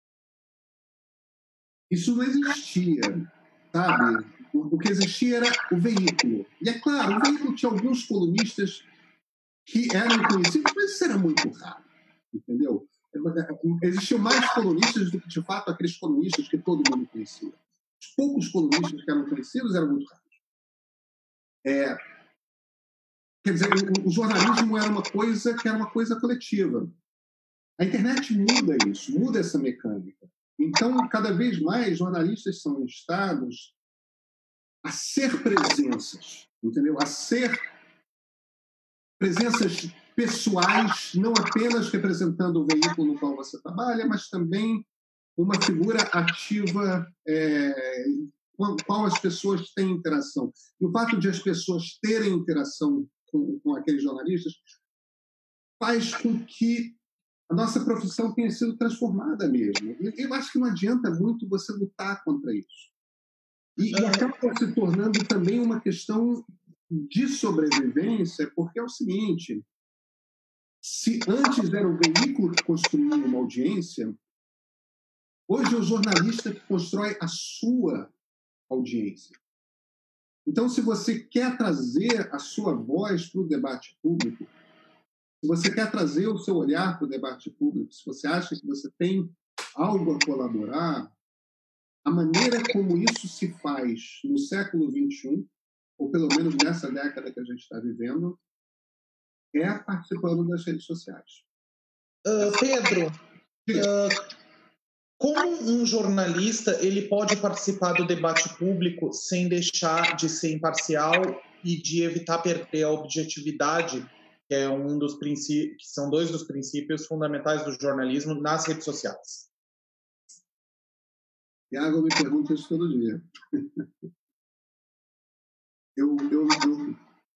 isso não existia, sabe? O, o que existia era o veículo. E é claro, o veículo tinha alguns colunistas que eram conhecidos, mas isso era muito raro, entendeu? Existiam mais colunistas do que, de fato, aqueles colunistas que todo mundo conhecia. Os poucos colunistas que eram conhecidos eram muito raros. É, quer dizer, o, o jornalismo era uma coisa que era uma coisa coletiva. A internet muda isso, muda essa mecânica. Então, cada vez mais, jornalistas são instados a ser presenças, entendeu? A ser presenças pessoais, não apenas representando o veículo no qual você trabalha, mas também uma figura ativa é, com a qual as pessoas têm interação. E o fato de as pessoas terem interação com, com aqueles jornalistas faz com que a nossa profissão tenha sido transformada mesmo. Eu acho que não adianta muito você lutar contra isso. E, e acaba se tornando também uma questão de sobrevivência, porque é o seguinte, se antes era o veículo que construía uma audiência, hoje é o jornalista que constrói a sua audiência. Então, se você quer trazer a sua voz para o debate público, se você quer trazer o seu olhar para o debate público, se você acha que você tem algo a colaborar, a maneira como isso se faz no século vinte e um, ou pelo menos nessa década que a gente está vivendo, é participando das redes sociais. Uh, Pedro, uh, como um jornalista ele pode participar do debate público sem deixar de ser imparcial e de evitar perder a objetividade, que é um dos princípios, que são dois dos princípios fundamentais do jornalismo nas redes sociais? Iago me pergunta isso todo dia. eu, eu, eu...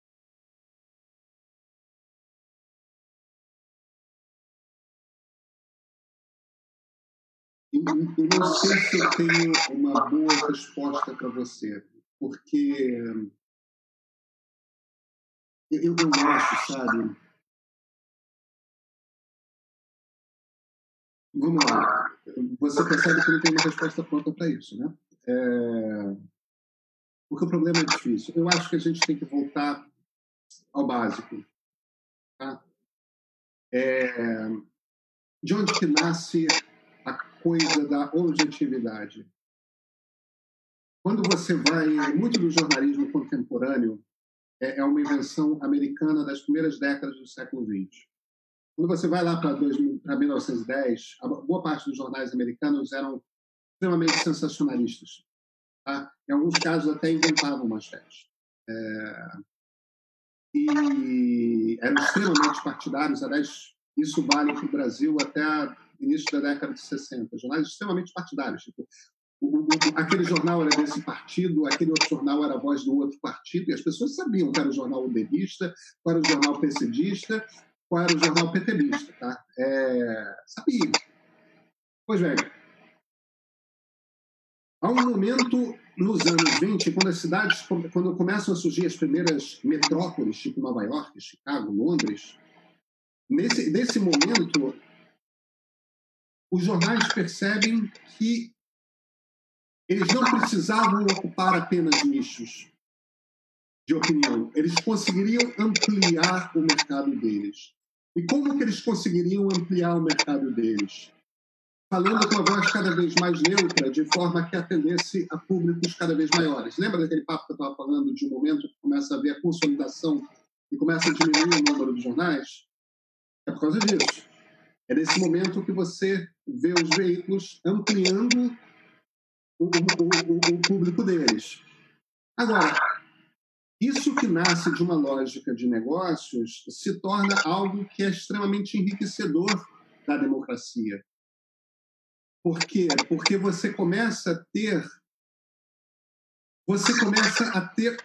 Eu não sei se eu tenho uma boa resposta para você, porque eu, eu acho, sabe? Vamos lá. Você percebe que eu não tenho uma resposta pronta para isso, né? É... Porque o problema é difícil. Eu acho que a gente tem que voltar ao básico. Tá? É... De onde que nasce a coisa da objetividade? Quando você vai... Muito do jornalismo contemporâneo é, é uma invenção americana das primeiras décadas do século vinte. Quando você vai lá para mil novecentos e dez, a boa parte dos jornais americanos eram extremamente sensacionalistas. Tá? Em alguns casos, até inventavam manchetes. É... E eram extremamente partidários. Aliás, isso vale para o Brasil até o início da década de sessenta. Jornais extremamente partidários. Tipo, o, o, aquele jornal era desse partido, aquele outro jornal era a voz do outro partido, e as pessoas sabiam que era o jornal udevista, qual era o jornal PCdista, qual era o jornal PTBista, tá? É... Sabia. Pois bem, há um momento nos anos vinte, quando as cidades, quando começam a surgir as primeiras metrópoles, tipo Nova York, Chicago, Londres, nesse, nesse momento, os jornais percebem que eles não precisavam ocupar apenas nichos de opinião, eles conseguiriam ampliar o mercado deles. E como que eles conseguiriam ampliar o mercado deles? Falando com uma voz cada vez mais neutra, de forma que atendesse a públicos cada vez maiores. Lembra daquele papo que eu estava falando, de um momento que começa a haver a consolidação e começa a diminuir o número de jornais? É por causa disso. É nesse momento que você vê os veículos ampliando o, o, o, o público deles. Agora, isso que nasce de uma lógica de negócios se torna algo que é extremamente enriquecedor da democracia. Por quê? Porque você começa a ter você começa a ter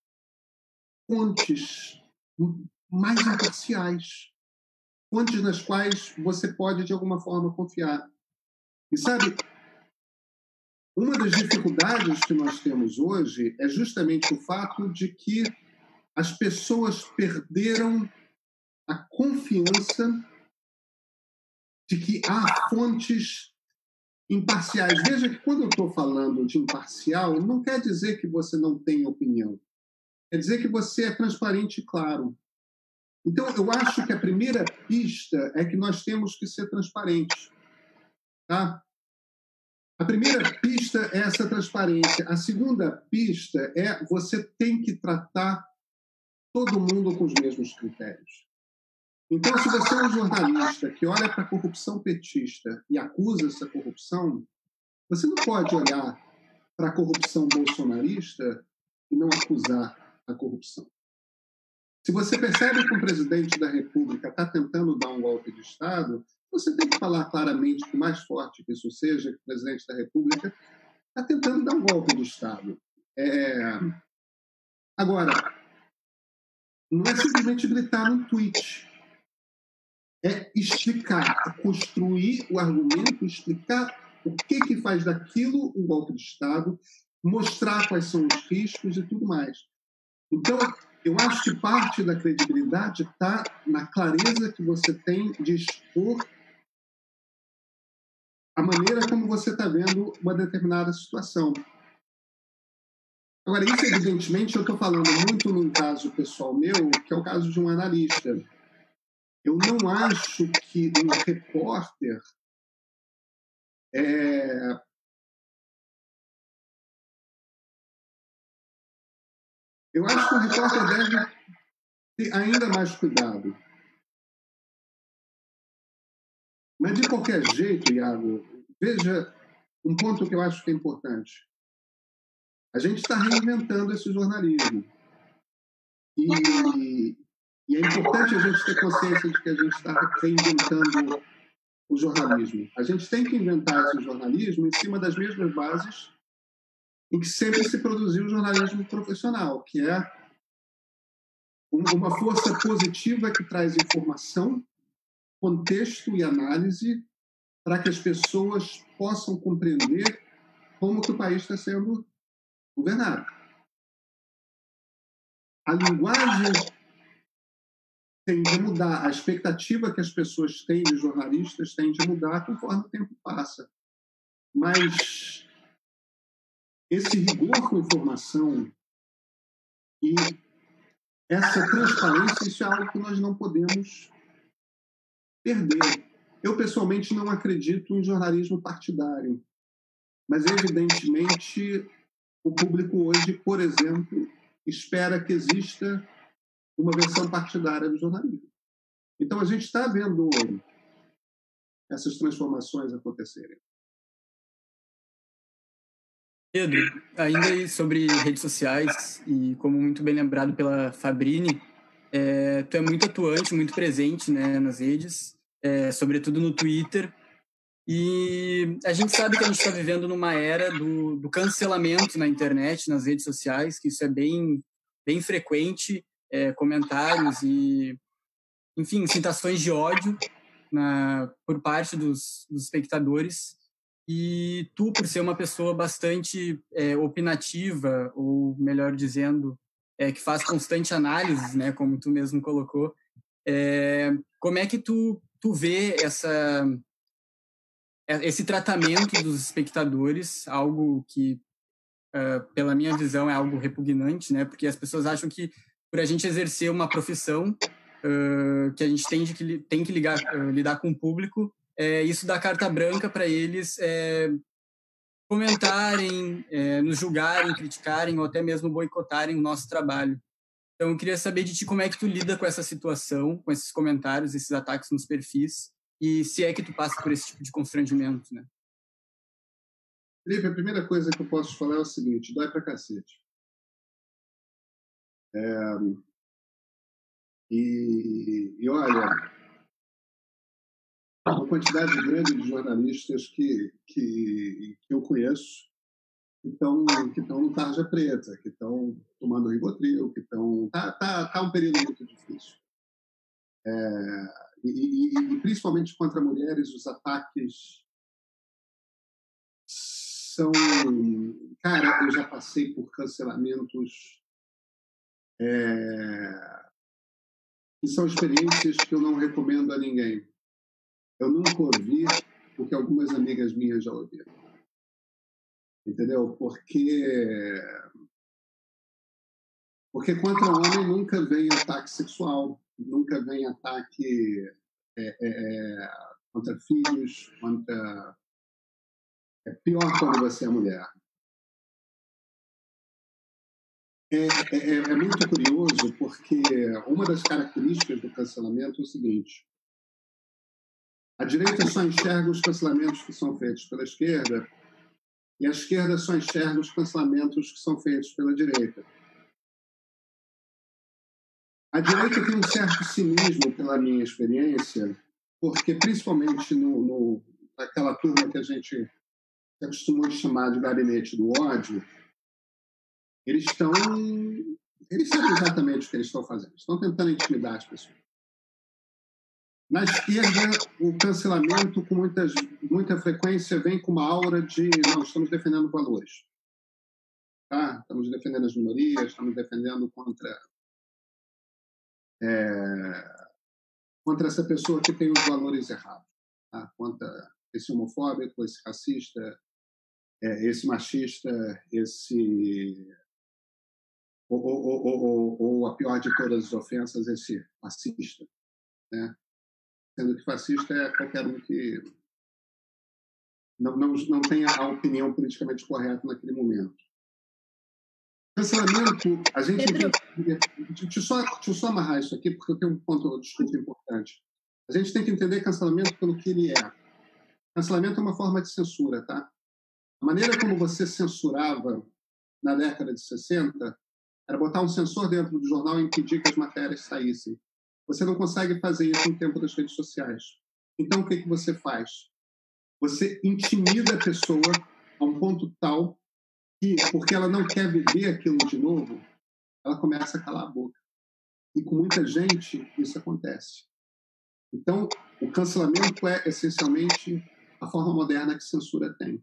fontes mais imparciais, fontes nas quais você pode, de alguma forma, confiar. E sabe, uma das dificuldades que nós temos hoje é justamente o fato de que as pessoas perderam a confiança de que há fontes imparciais. Veja que quando eu estou falando de imparcial, não quer dizer que você não tem opinião. Quer dizer que você é transparente e claro. Então, eu acho que a primeira pista é que nós temos que ser transparentes. Tá? A primeira pista é essa transparência. A segunda pista é você tem que tratar todo mundo com os mesmos critérios. Então, se você é um jornalista que olha para a corrupção petista e acusa essa corrupção, você não pode olhar para a corrupção bolsonarista e não acusar a corrupção. Se você percebe que o presidente da República está tentando dar um golpe de Estado, você tem que falar claramente, por mais forte que isso seja, que o presidente da República está tentando dar um golpe de Estado. É... Agora, não é simplesmente gritar num tweet. É explicar, é construir o argumento, explicar o que, que faz daquilo um golpe de Estado mostrar quais são os riscos e tudo mais. Então, eu acho que parte da credibilidade está na clareza que você tem de expor a maneira como você está vendo uma determinada situação. Agora, isso, evidentemente, eu estou falando muito num caso pessoal meu, que é o caso de um analista. Eu não acho que um repórter é... Eu acho que o repórter deve ter ainda mais cuidado. Mas, de qualquer jeito, Iago, veja um ponto que eu acho que é importante. A gente está reinventando esse jornalismo. E, e é importante a gente ter consciência de que a gente está reinventando o jornalismo. A gente tem que inventar esse jornalismo em cima das mesmas bases em que sempre se produziu o jornalismo profissional, que é uma força positiva que traz informação, contexto e análise para que as pessoas possam compreender como que o país está sendo governado. A linguagem tende a mudar, a expectativa que as pessoas têm de jornalistas tende a mudar conforme o tempo passa. Mas esse rigor com informação e essa transparência, isso é algo que nós não podemos perder. Eu, pessoalmente, não acredito em jornalismo partidário, mas, evidentemente, o público hoje, por exemplo, espera que exista uma versão partidária do jornalismo. Então, a gente está vendo essas transformações acontecerem. Pedro, ainda sobre redes sociais, e como muito bem lembrado pela Fabrini, é, tu é muito atuante, muito presente, né, nas redes, é, sobretudo no Twitter, e a gente sabe que a gente está vivendo numa era do, do cancelamento na internet, nas redes sociais, que isso é bem, bem frequente, é, comentários e, enfim, citações de ódio na, por parte dos, dos espectadores. E tu, por ser uma pessoa bastante é, opinativa, ou melhor dizendo, é, que faz constante análise, né, como tu mesmo colocou, é, como é que tu, tu vê essa, esse tratamento dos espectadores, algo que, uh, pela minha visão, é algo repugnante, né, porque as pessoas acham que, por a gente exercer uma profissão, uh, que a gente tem, de, tem que ligar, uh, lidar com o público, É, isso dá carta branca para eles é, comentarem, é, nos julgarem, criticarem ou até mesmo boicotarem o nosso trabalho. Então, eu queria saber de ti como é que tu lida com essa situação, com esses comentários, esses ataques nos perfis, e se é que tu passa por esse tipo de constrangimento, né? Felipe, a primeira coisa que eu posso falar é o seguinte, dói pra cacete. É, e, e olha... uma quantidade grande de jornalistas que, que, que eu conheço que estão que estão no tarja preta, que estão tomando Rivotril, que estão... Tá, tá, tá um período muito difícil. É, e, e, e principalmente contra mulheres, os ataques são... Cara, eu já passei por cancelamentos é, que são experiências que eu não recomendo a ninguém. Eu nunca ouvi o que algumas amigas minhas já ouviram. Entendeu? Porque, porque contra o homem nunca vem ataque sexual, nunca vem ataque é, é, contra filhos, contra... É pior quando você é mulher. É, é, é muito curioso porque uma das características do cancelamento é o seguinte: a direita só enxerga os cancelamentos que são feitos pela esquerda e a esquerda só enxerga os cancelamentos que são feitos pela direita. A direita tem um certo cinismo, pela minha experiência, porque principalmente no, no, naquela turma que a gente acostumou chamar de gabinete do ódio, eles estão... Eles sabem exatamente o que eles estão fazendo. Estão tentando intimidar as pessoas. Na esquerda, o cancelamento, com muitas, muita frequência, vem com uma aura de nós estamos defendendo valores. Tá? Estamos defendendo as minorias, estamos defendendo contra, é, contra essa pessoa que tem os valores errados, tá? Contra esse homofóbico, esse racista, é, esse machista, esse... Ou, ou, ou, ou, ou a pior de todas as ofensas, esse fascista, né? Sendo que fascista é qualquer um que não, não, não tenha a opinião politicamente correta naquele momento. Cancelamento, a gente... Deixa eu, só, deixa eu só amarrar isso aqui, porque eu tenho um ponto, desculpa, importante. A gente tem que entender cancelamento pelo que ele é. Cancelamento é uma forma de censura, tá? A maneira como você censurava na década de sessenta era botar um censor dentro do jornal e impedir que as matérias saíssem. Você não consegue fazer isso no tempo das redes sociais. Então, o que, que você faz? Você intimida a pessoa a um ponto tal que, porque ela não quer viver aquilo de novo, ela começa a calar a boca. E com muita gente, isso acontece. Então, o cancelamento é, essencialmente, a forma moderna que censura tem.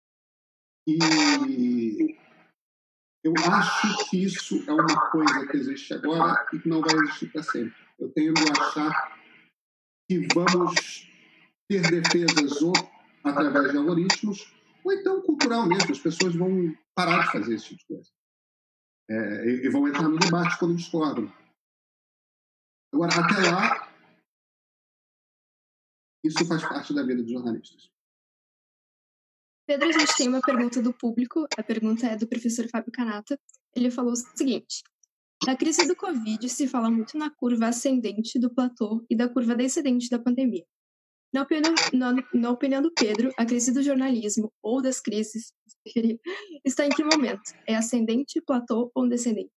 E eu acho que isso é uma coisa que existe agora e que não vai existir para sempre. Eu tendo a achar que vamos ter defesas ou através de algoritmos, ou então cultural mesmo. As pessoas vão parar de fazer esse tipo de coisa. É, e, e vão entrar no debate quando discordam. Agora, até lá, isso faz parte da vida dos jornalistas. Pedro, a gente tem uma pergunta do público. A pergunta é do professor Fábio Canata. Ele falou o seguinte: na crise do Covid se fala muito na curva ascendente do platô e da curva descendente da pandemia. Na opinião, na, na opinião do Pedro, a crise do jornalismo ou das crises está em que momento? É ascendente, platô ou descendente?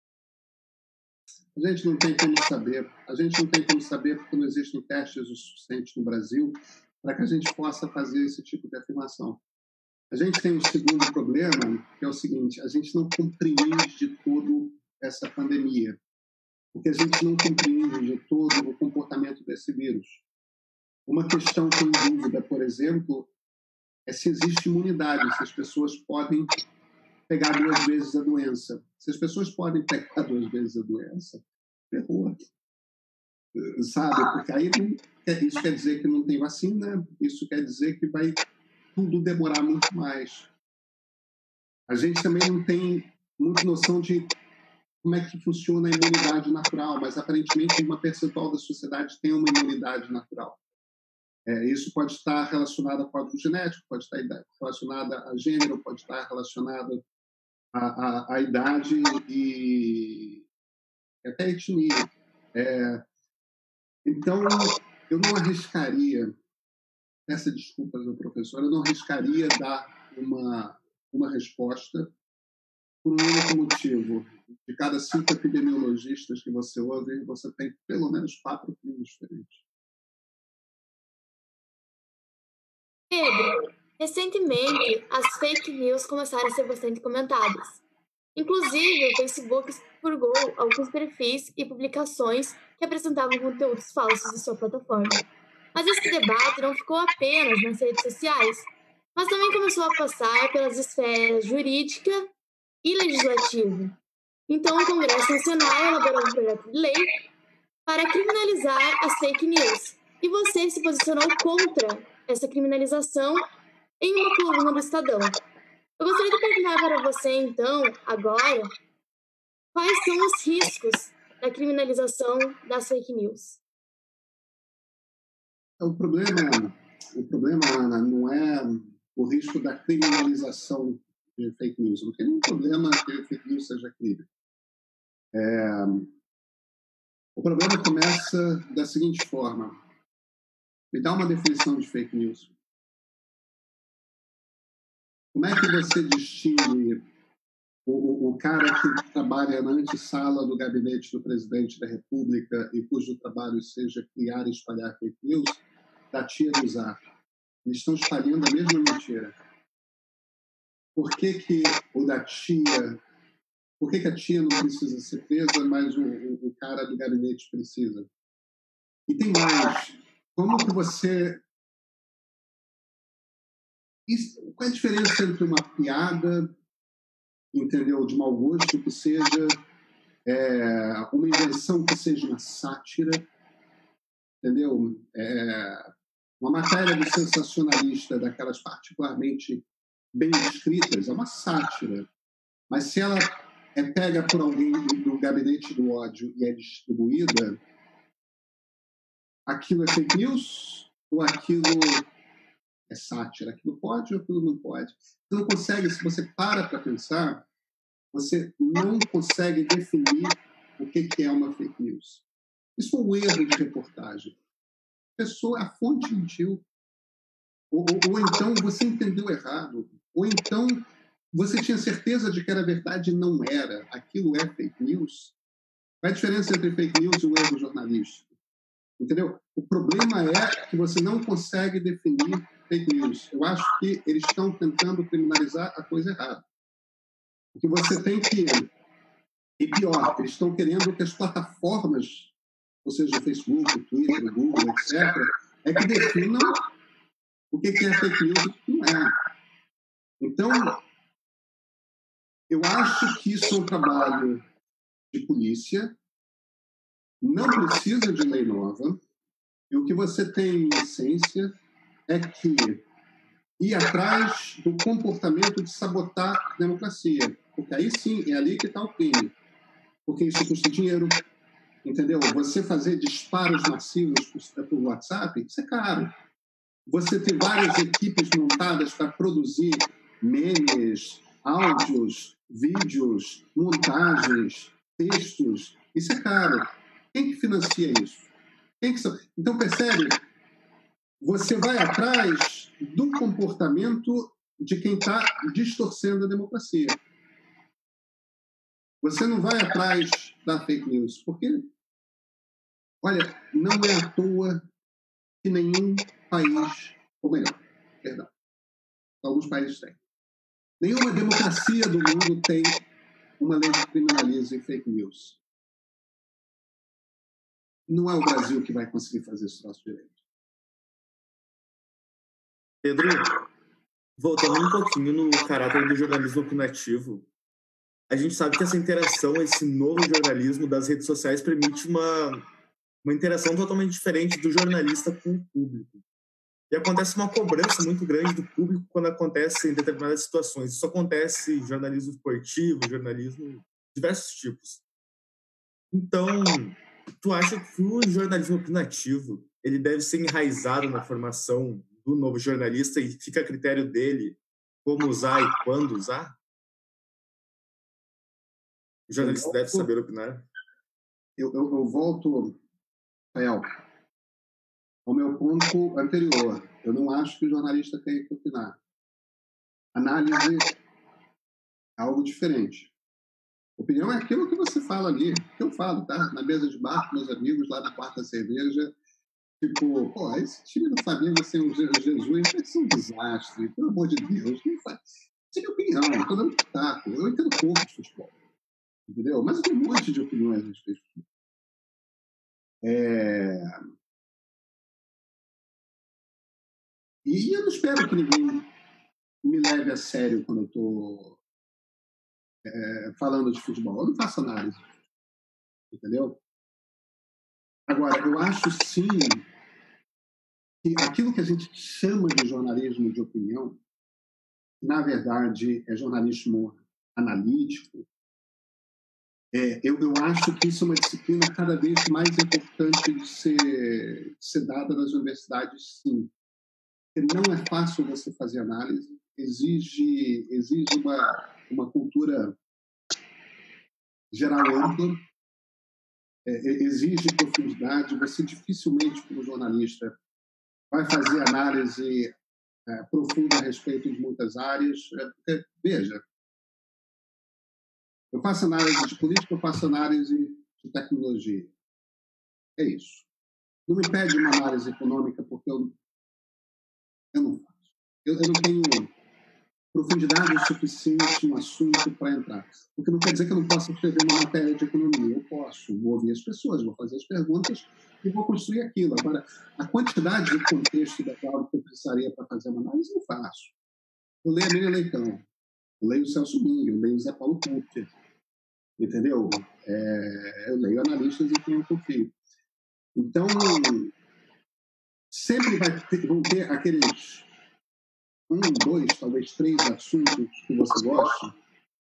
A gente não tem como saber. A gente não tem como saber porque não existem testes o suficiente no Brasil para que a gente possa fazer esse tipo de afirmação. A gente tem um segundo problema, que é o seguinte: a gente não compreende de todo essa pandemia, porque a gente não compreende de todo o comportamento desse vírus. Uma questão que em dúvida, por exemplo, é se existe imunidade, se as pessoas podem pegar duas vezes a doença. Se as pessoas podem pegar duas vezes a doença, ferrou. Sabe? Porque aí isso quer dizer que não tem vacina, isso quer dizer que vai tudo demorar muito mais. A gente também não tem muita noção de como é que funciona a imunidade natural, mas aparentemente uma percentual da sociedade tem uma imunidade natural. É, isso pode estar relacionado a quadro genético, pode estar relacionado a gênero, pode estar relacionado à, à, à idade e até a etnia. É, então, eu não arriscaria, peço desculpas ao professor, eu não arriscaria dar uma, uma resposta por um único motivo. De cada cinco epidemiologistas que você ouve, você tem pelo menos quatro opiniões diferentes. Pedro, recentemente as fake news começaram a ser bastante comentadas. Inclusive, o Facebook expurgou alguns perfis e publicações que apresentavam conteúdos falsos em sua plataforma. Mas esse debate não ficou apenas nas redes sociais, mas também começou a passar pelas esferas jurídica e legislativa. Então, o Congresso Nacional elaborou um projeto de lei para criminalizar as fake news. E você se posicionou contra essa criminalização em uma coluna do Estadão. Eu gostaria de perguntar para você, então, agora, quais são os riscos da criminalização das fake news? O problema, o problema, Ana, não é o risco da criminalização de fake news. Não tem nenhum problema que fake news seja crime. É... O problema começa da seguinte forma. Me dá uma definição de fake news. Como é que você distingue o, o cara que trabalha na antessala do gabinete do presidente da República e cujo trabalho seja criar e espalhar fake news da tia do Zap? Eles estão espalhando a mesma mentira. Por que que o da tia... Por que que a tia não precisa ser presa, mas o, o, o cara do gabinete precisa? E tem mais. Como que você... Isso, qual é a diferença entre uma piada entendeu, de mau gosto, que seja é, uma invenção, que seja uma sátira, entendeu? É, uma matéria do sensacionalista, daquelas particularmente bem escritas, é uma sátira. Mas se ela é pega por alguém do gabinete do ódio e é distribuída, aquilo é fake news ou aquilo é sátira? Aquilo pode ou aquilo não pode? Você não consegue, se você para para pensar, você não consegue definir o que é uma fake news. Isso é um erro de reportagem. A pessoa, a fonte mentiu. Ou, ou, ou então você entendeu errado. Ou então você tinha certeza de que era verdade e não era. Aquilo é fake news. Qual é a diferença entre fake news e o erro jornalístico? Entendeu? O problema é que você não consegue definir fake news. Eu acho que eles estão tentando criminalizar a coisa errada. Porque você tem que... E pior, eles estão querendo que as plataformas, ou seja, o Facebook, o Twitter, o Google, etcétera, é que definam o que é fake news e o que não é. Então, eu acho que isso é um trabalho de polícia, não precisa de lei nova, e o que você tem, em essência, é que ir atrás do comportamento de sabotar a democracia. Porque aí sim, é ali que está o crime. Porque isso custa dinheiro, entendeu? Você fazer disparos massivos por WhatsApp, isso é caro. Você ter várias equipes montadas para produzir memes, áudios, vídeos, montagens, textos, isso é caro. Quem que financia isso? Quem que são? Então, percebe? Você vai atrás do comportamento de quem está distorcendo a democracia. Você não vai atrás da fake news, porque, olha, não é à toa que nenhum país, ou melhor, perdão, alguns países têm. Nenhuma democracia do mundo tem uma lei que criminaliza fake news. Não é o Brasil que vai conseguir fazer esse nosso direito. Pedro, voltando um pouquinho no caráter do jornalismo opinativo, a gente sabe que essa interação, esse novo jornalismo das redes sociais permite uma, uma interação totalmente diferente do jornalista com o público. E acontece uma cobrança muito grande do público quando acontece em determinadas situações. Isso acontece em jornalismo esportivo, jornalismo de diversos tipos. Então, tu acha que o jornalismo opinativo ele deve ser enraizado na formação do novo jornalista e fica a critério dele como usar e quando usar? O jornalista deve saber opinar? Eu, eu, eu volto, Rafael, ao meu ponto anterior. Eu não acho que o jornalista tenha que opinar. Análise é algo diferente. Opinião é aquilo que você fala ali, que eu falo, tá? Na mesa de bar com meus amigos, lá na quarta cerveja, tipo, pô, esse time do Flamengo sem o Jesus vai ser um desastre, pelo amor de Deus. Não faz. Isso é minha opinião, eu estou dando pitaco. Eu entendo pouco de futebol. Entendeu? Mas eu tenho um monte de opiniões a respeito disso. É... E eu não espero que ninguém me leve a sério quando eu estou é, falando de futebol. Eu não faço análise. Entendeu? Agora, eu acho sim que aquilo que a gente chama de jornalismo de opinião, na verdade, é jornalismo analítico. É, eu, eu acho que isso é uma disciplina cada vez mais importante de ser, de ser dada nas universidades, sim. Porque não é fácil você fazer análise, exige, exige uma, uma cultura geral ampla, é, exige profundidade. Você dificilmente, como jornalista, vai fazer análise é, profunda a respeito de muitas áreas. É, é, veja, eu faço análise de política, eu faço análise de tecnologia. É isso. Não me pede uma análise econômica, porque eu, eu não faço. Eu, eu não tenho profundidade suficiente no assunto para entrar. O que não quer dizer que eu não possa escrever uma matéria de economia. Eu posso. Vou ouvir as pessoas, vou fazer as perguntas e vou construir aquilo. Agora, a quantidade de contexto da palavra que eu precisaria para fazer uma análise, eu não faço. Eu leio a Miriam Leitão. Eu leio o Celso Ming, eu leio o Zé Paulo Kupfer, entendeu? É, eu leio analistas em quem eu confio. Então, sempre vai ter, vão ter aqueles um, dois, talvez três assuntos que você gosta,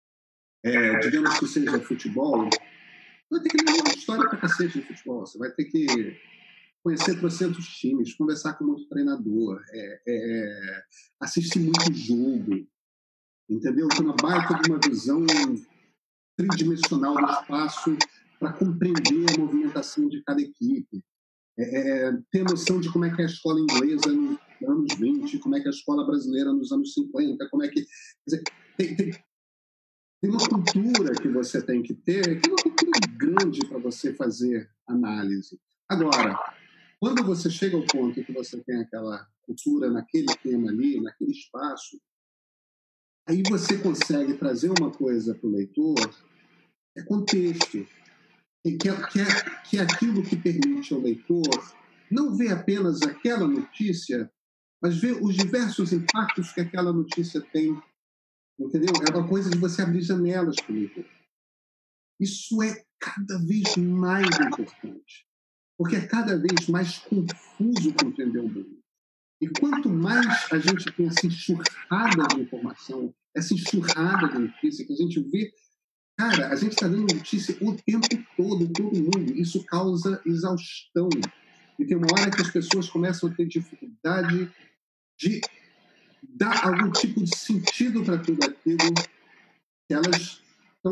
é, digamos que seja futebol, vai ter que ler uma história pra cacete de futebol, você vai ter que conhecer trocentos times, conversar com muito treinador, é, é, assistir muito jogo, entendeu? Ter uma baita de uma visão tridimensional do espaço para compreender a movimentação de cada equipe. É, ter noção de como é que é a escola inglesa nos anos vinte, como é que é a escola brasileira nos anos cinquenta, como é que... Quer dizer, tem, tem, tem uma cultura que você tem que ter, que é uma cultura grande para você fazer análise. Agora, quando você chega ao ponto que você tem aquela cultura naquele tema ali, naquele espaço, aí você consegue trazer uma coisa para o leitor, é contexto, que é, que, é, que é aquilo que permite ao leitor não ver apenas aquela notícia, mas ver os diversos impactos que aquela notícia tem, entendeu? É uma coisa de você abrir janelas para o leitor. Isso é cada vez mais importante, porque é cada vez mais confuso compreender o mundo. E quanto mais a gente tem essa enxurrada de informação, essa enxurrada de notícia, que a gente vê, cara, a gente está dando notícia o tempo todo, todo mundo. Isso causa exaustão. E tem uma hora que as pessoas começam a ter dificuldade de dar algum tipo de sentido para tudo aquilo que elas estão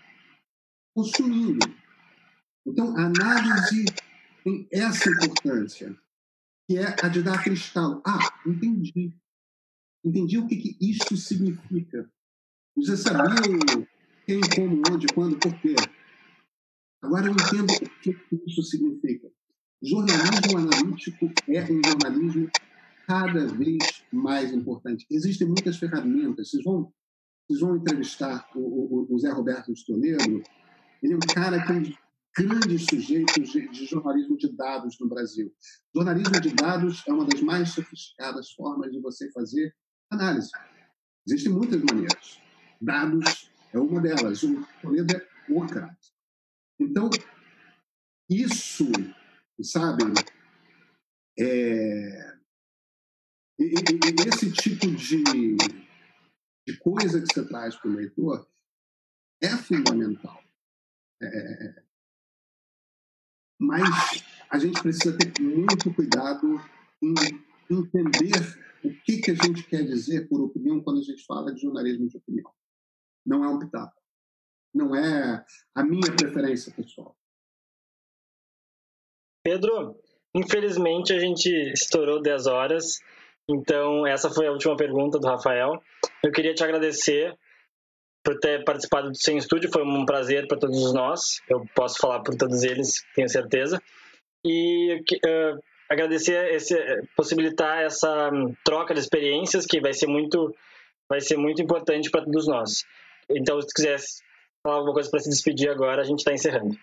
consumindo. Então, a análise tem essa importância, que é a de dar aquele estalo. Ah, entendi. Entendi o que, que isso significa. Você sabia quem, como, onde, quando, por quê. Agora eu entendo o que, que isso significa. Jornalismo analítico é um jornalismo cada vez mais importante. Existem muitas ferramentas. Vocês vão, vocês vão entrevistar o, o, o Zé Roberto de Toledo. Ele é um cara que é um dos grandes sujeitos de, de jornalismo de dados no Brasil. Jornalismo de dados é uma das mais sofisticadas formas de você fazer análise. Existem muitas maneiras. Dados é uma delas. O Toledo é outra. Então, isso, sabe, é... E, e, e esse tipo de, de coisa que você traz para o leitor é fundamental. É... Mas a gente precisa ter muito cuidado em entender o que, que a gente quer dizer por opinião quando a gente fala de jornalismo de opinião. Não é um pitaco. Não é a minha preferência pessoal. Pedro, infelizmente a gente estourou dez horas, então essa foi a última pergunta do Rafael. Eu queria te agradecer por ter participado do Sem Estúdio, foi um prazer para todos nós, eu posso falar por todos eles, tenho certeza. E uh, agradecer, esse, possibilitar essa troca de experiências que vai ser muito, vai ser muito importante para todos nós. Então, se quiser falar alguma coisa para se despedir agora, a gente está encerrando.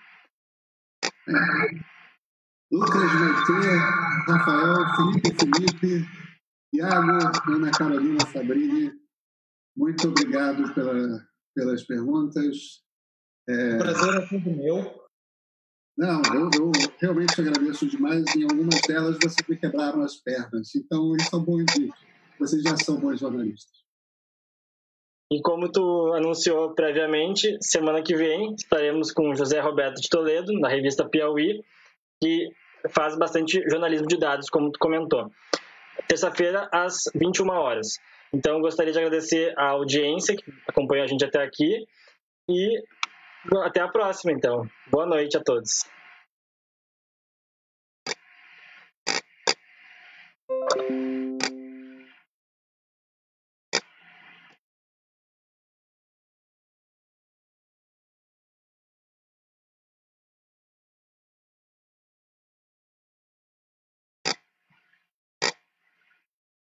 Lucas, Maite, Rafael, Felipe, Felipe, Iago, Ana Carolina Fabrini, muito obrigado pela, pelas perguntas. É... O prazer é todo meu. Não, eu, eu realmente agradeço demais. Em algumas delas vocês me quebraram as pernas. Então, isso é um bom indício. Vocês já são bons jornalistas. E como tu anunciou previamente, semana que vem estaremos com José Roberto de Toledo, na revista Piauí, que faz bastante jornalismo de dados, como tu comentou. Terça-feira, às vinte e uma horas. Então, gostaria de agradecer a audiência que acompanhou a gente até aqui e até a próxima, então. Boa noite a todos.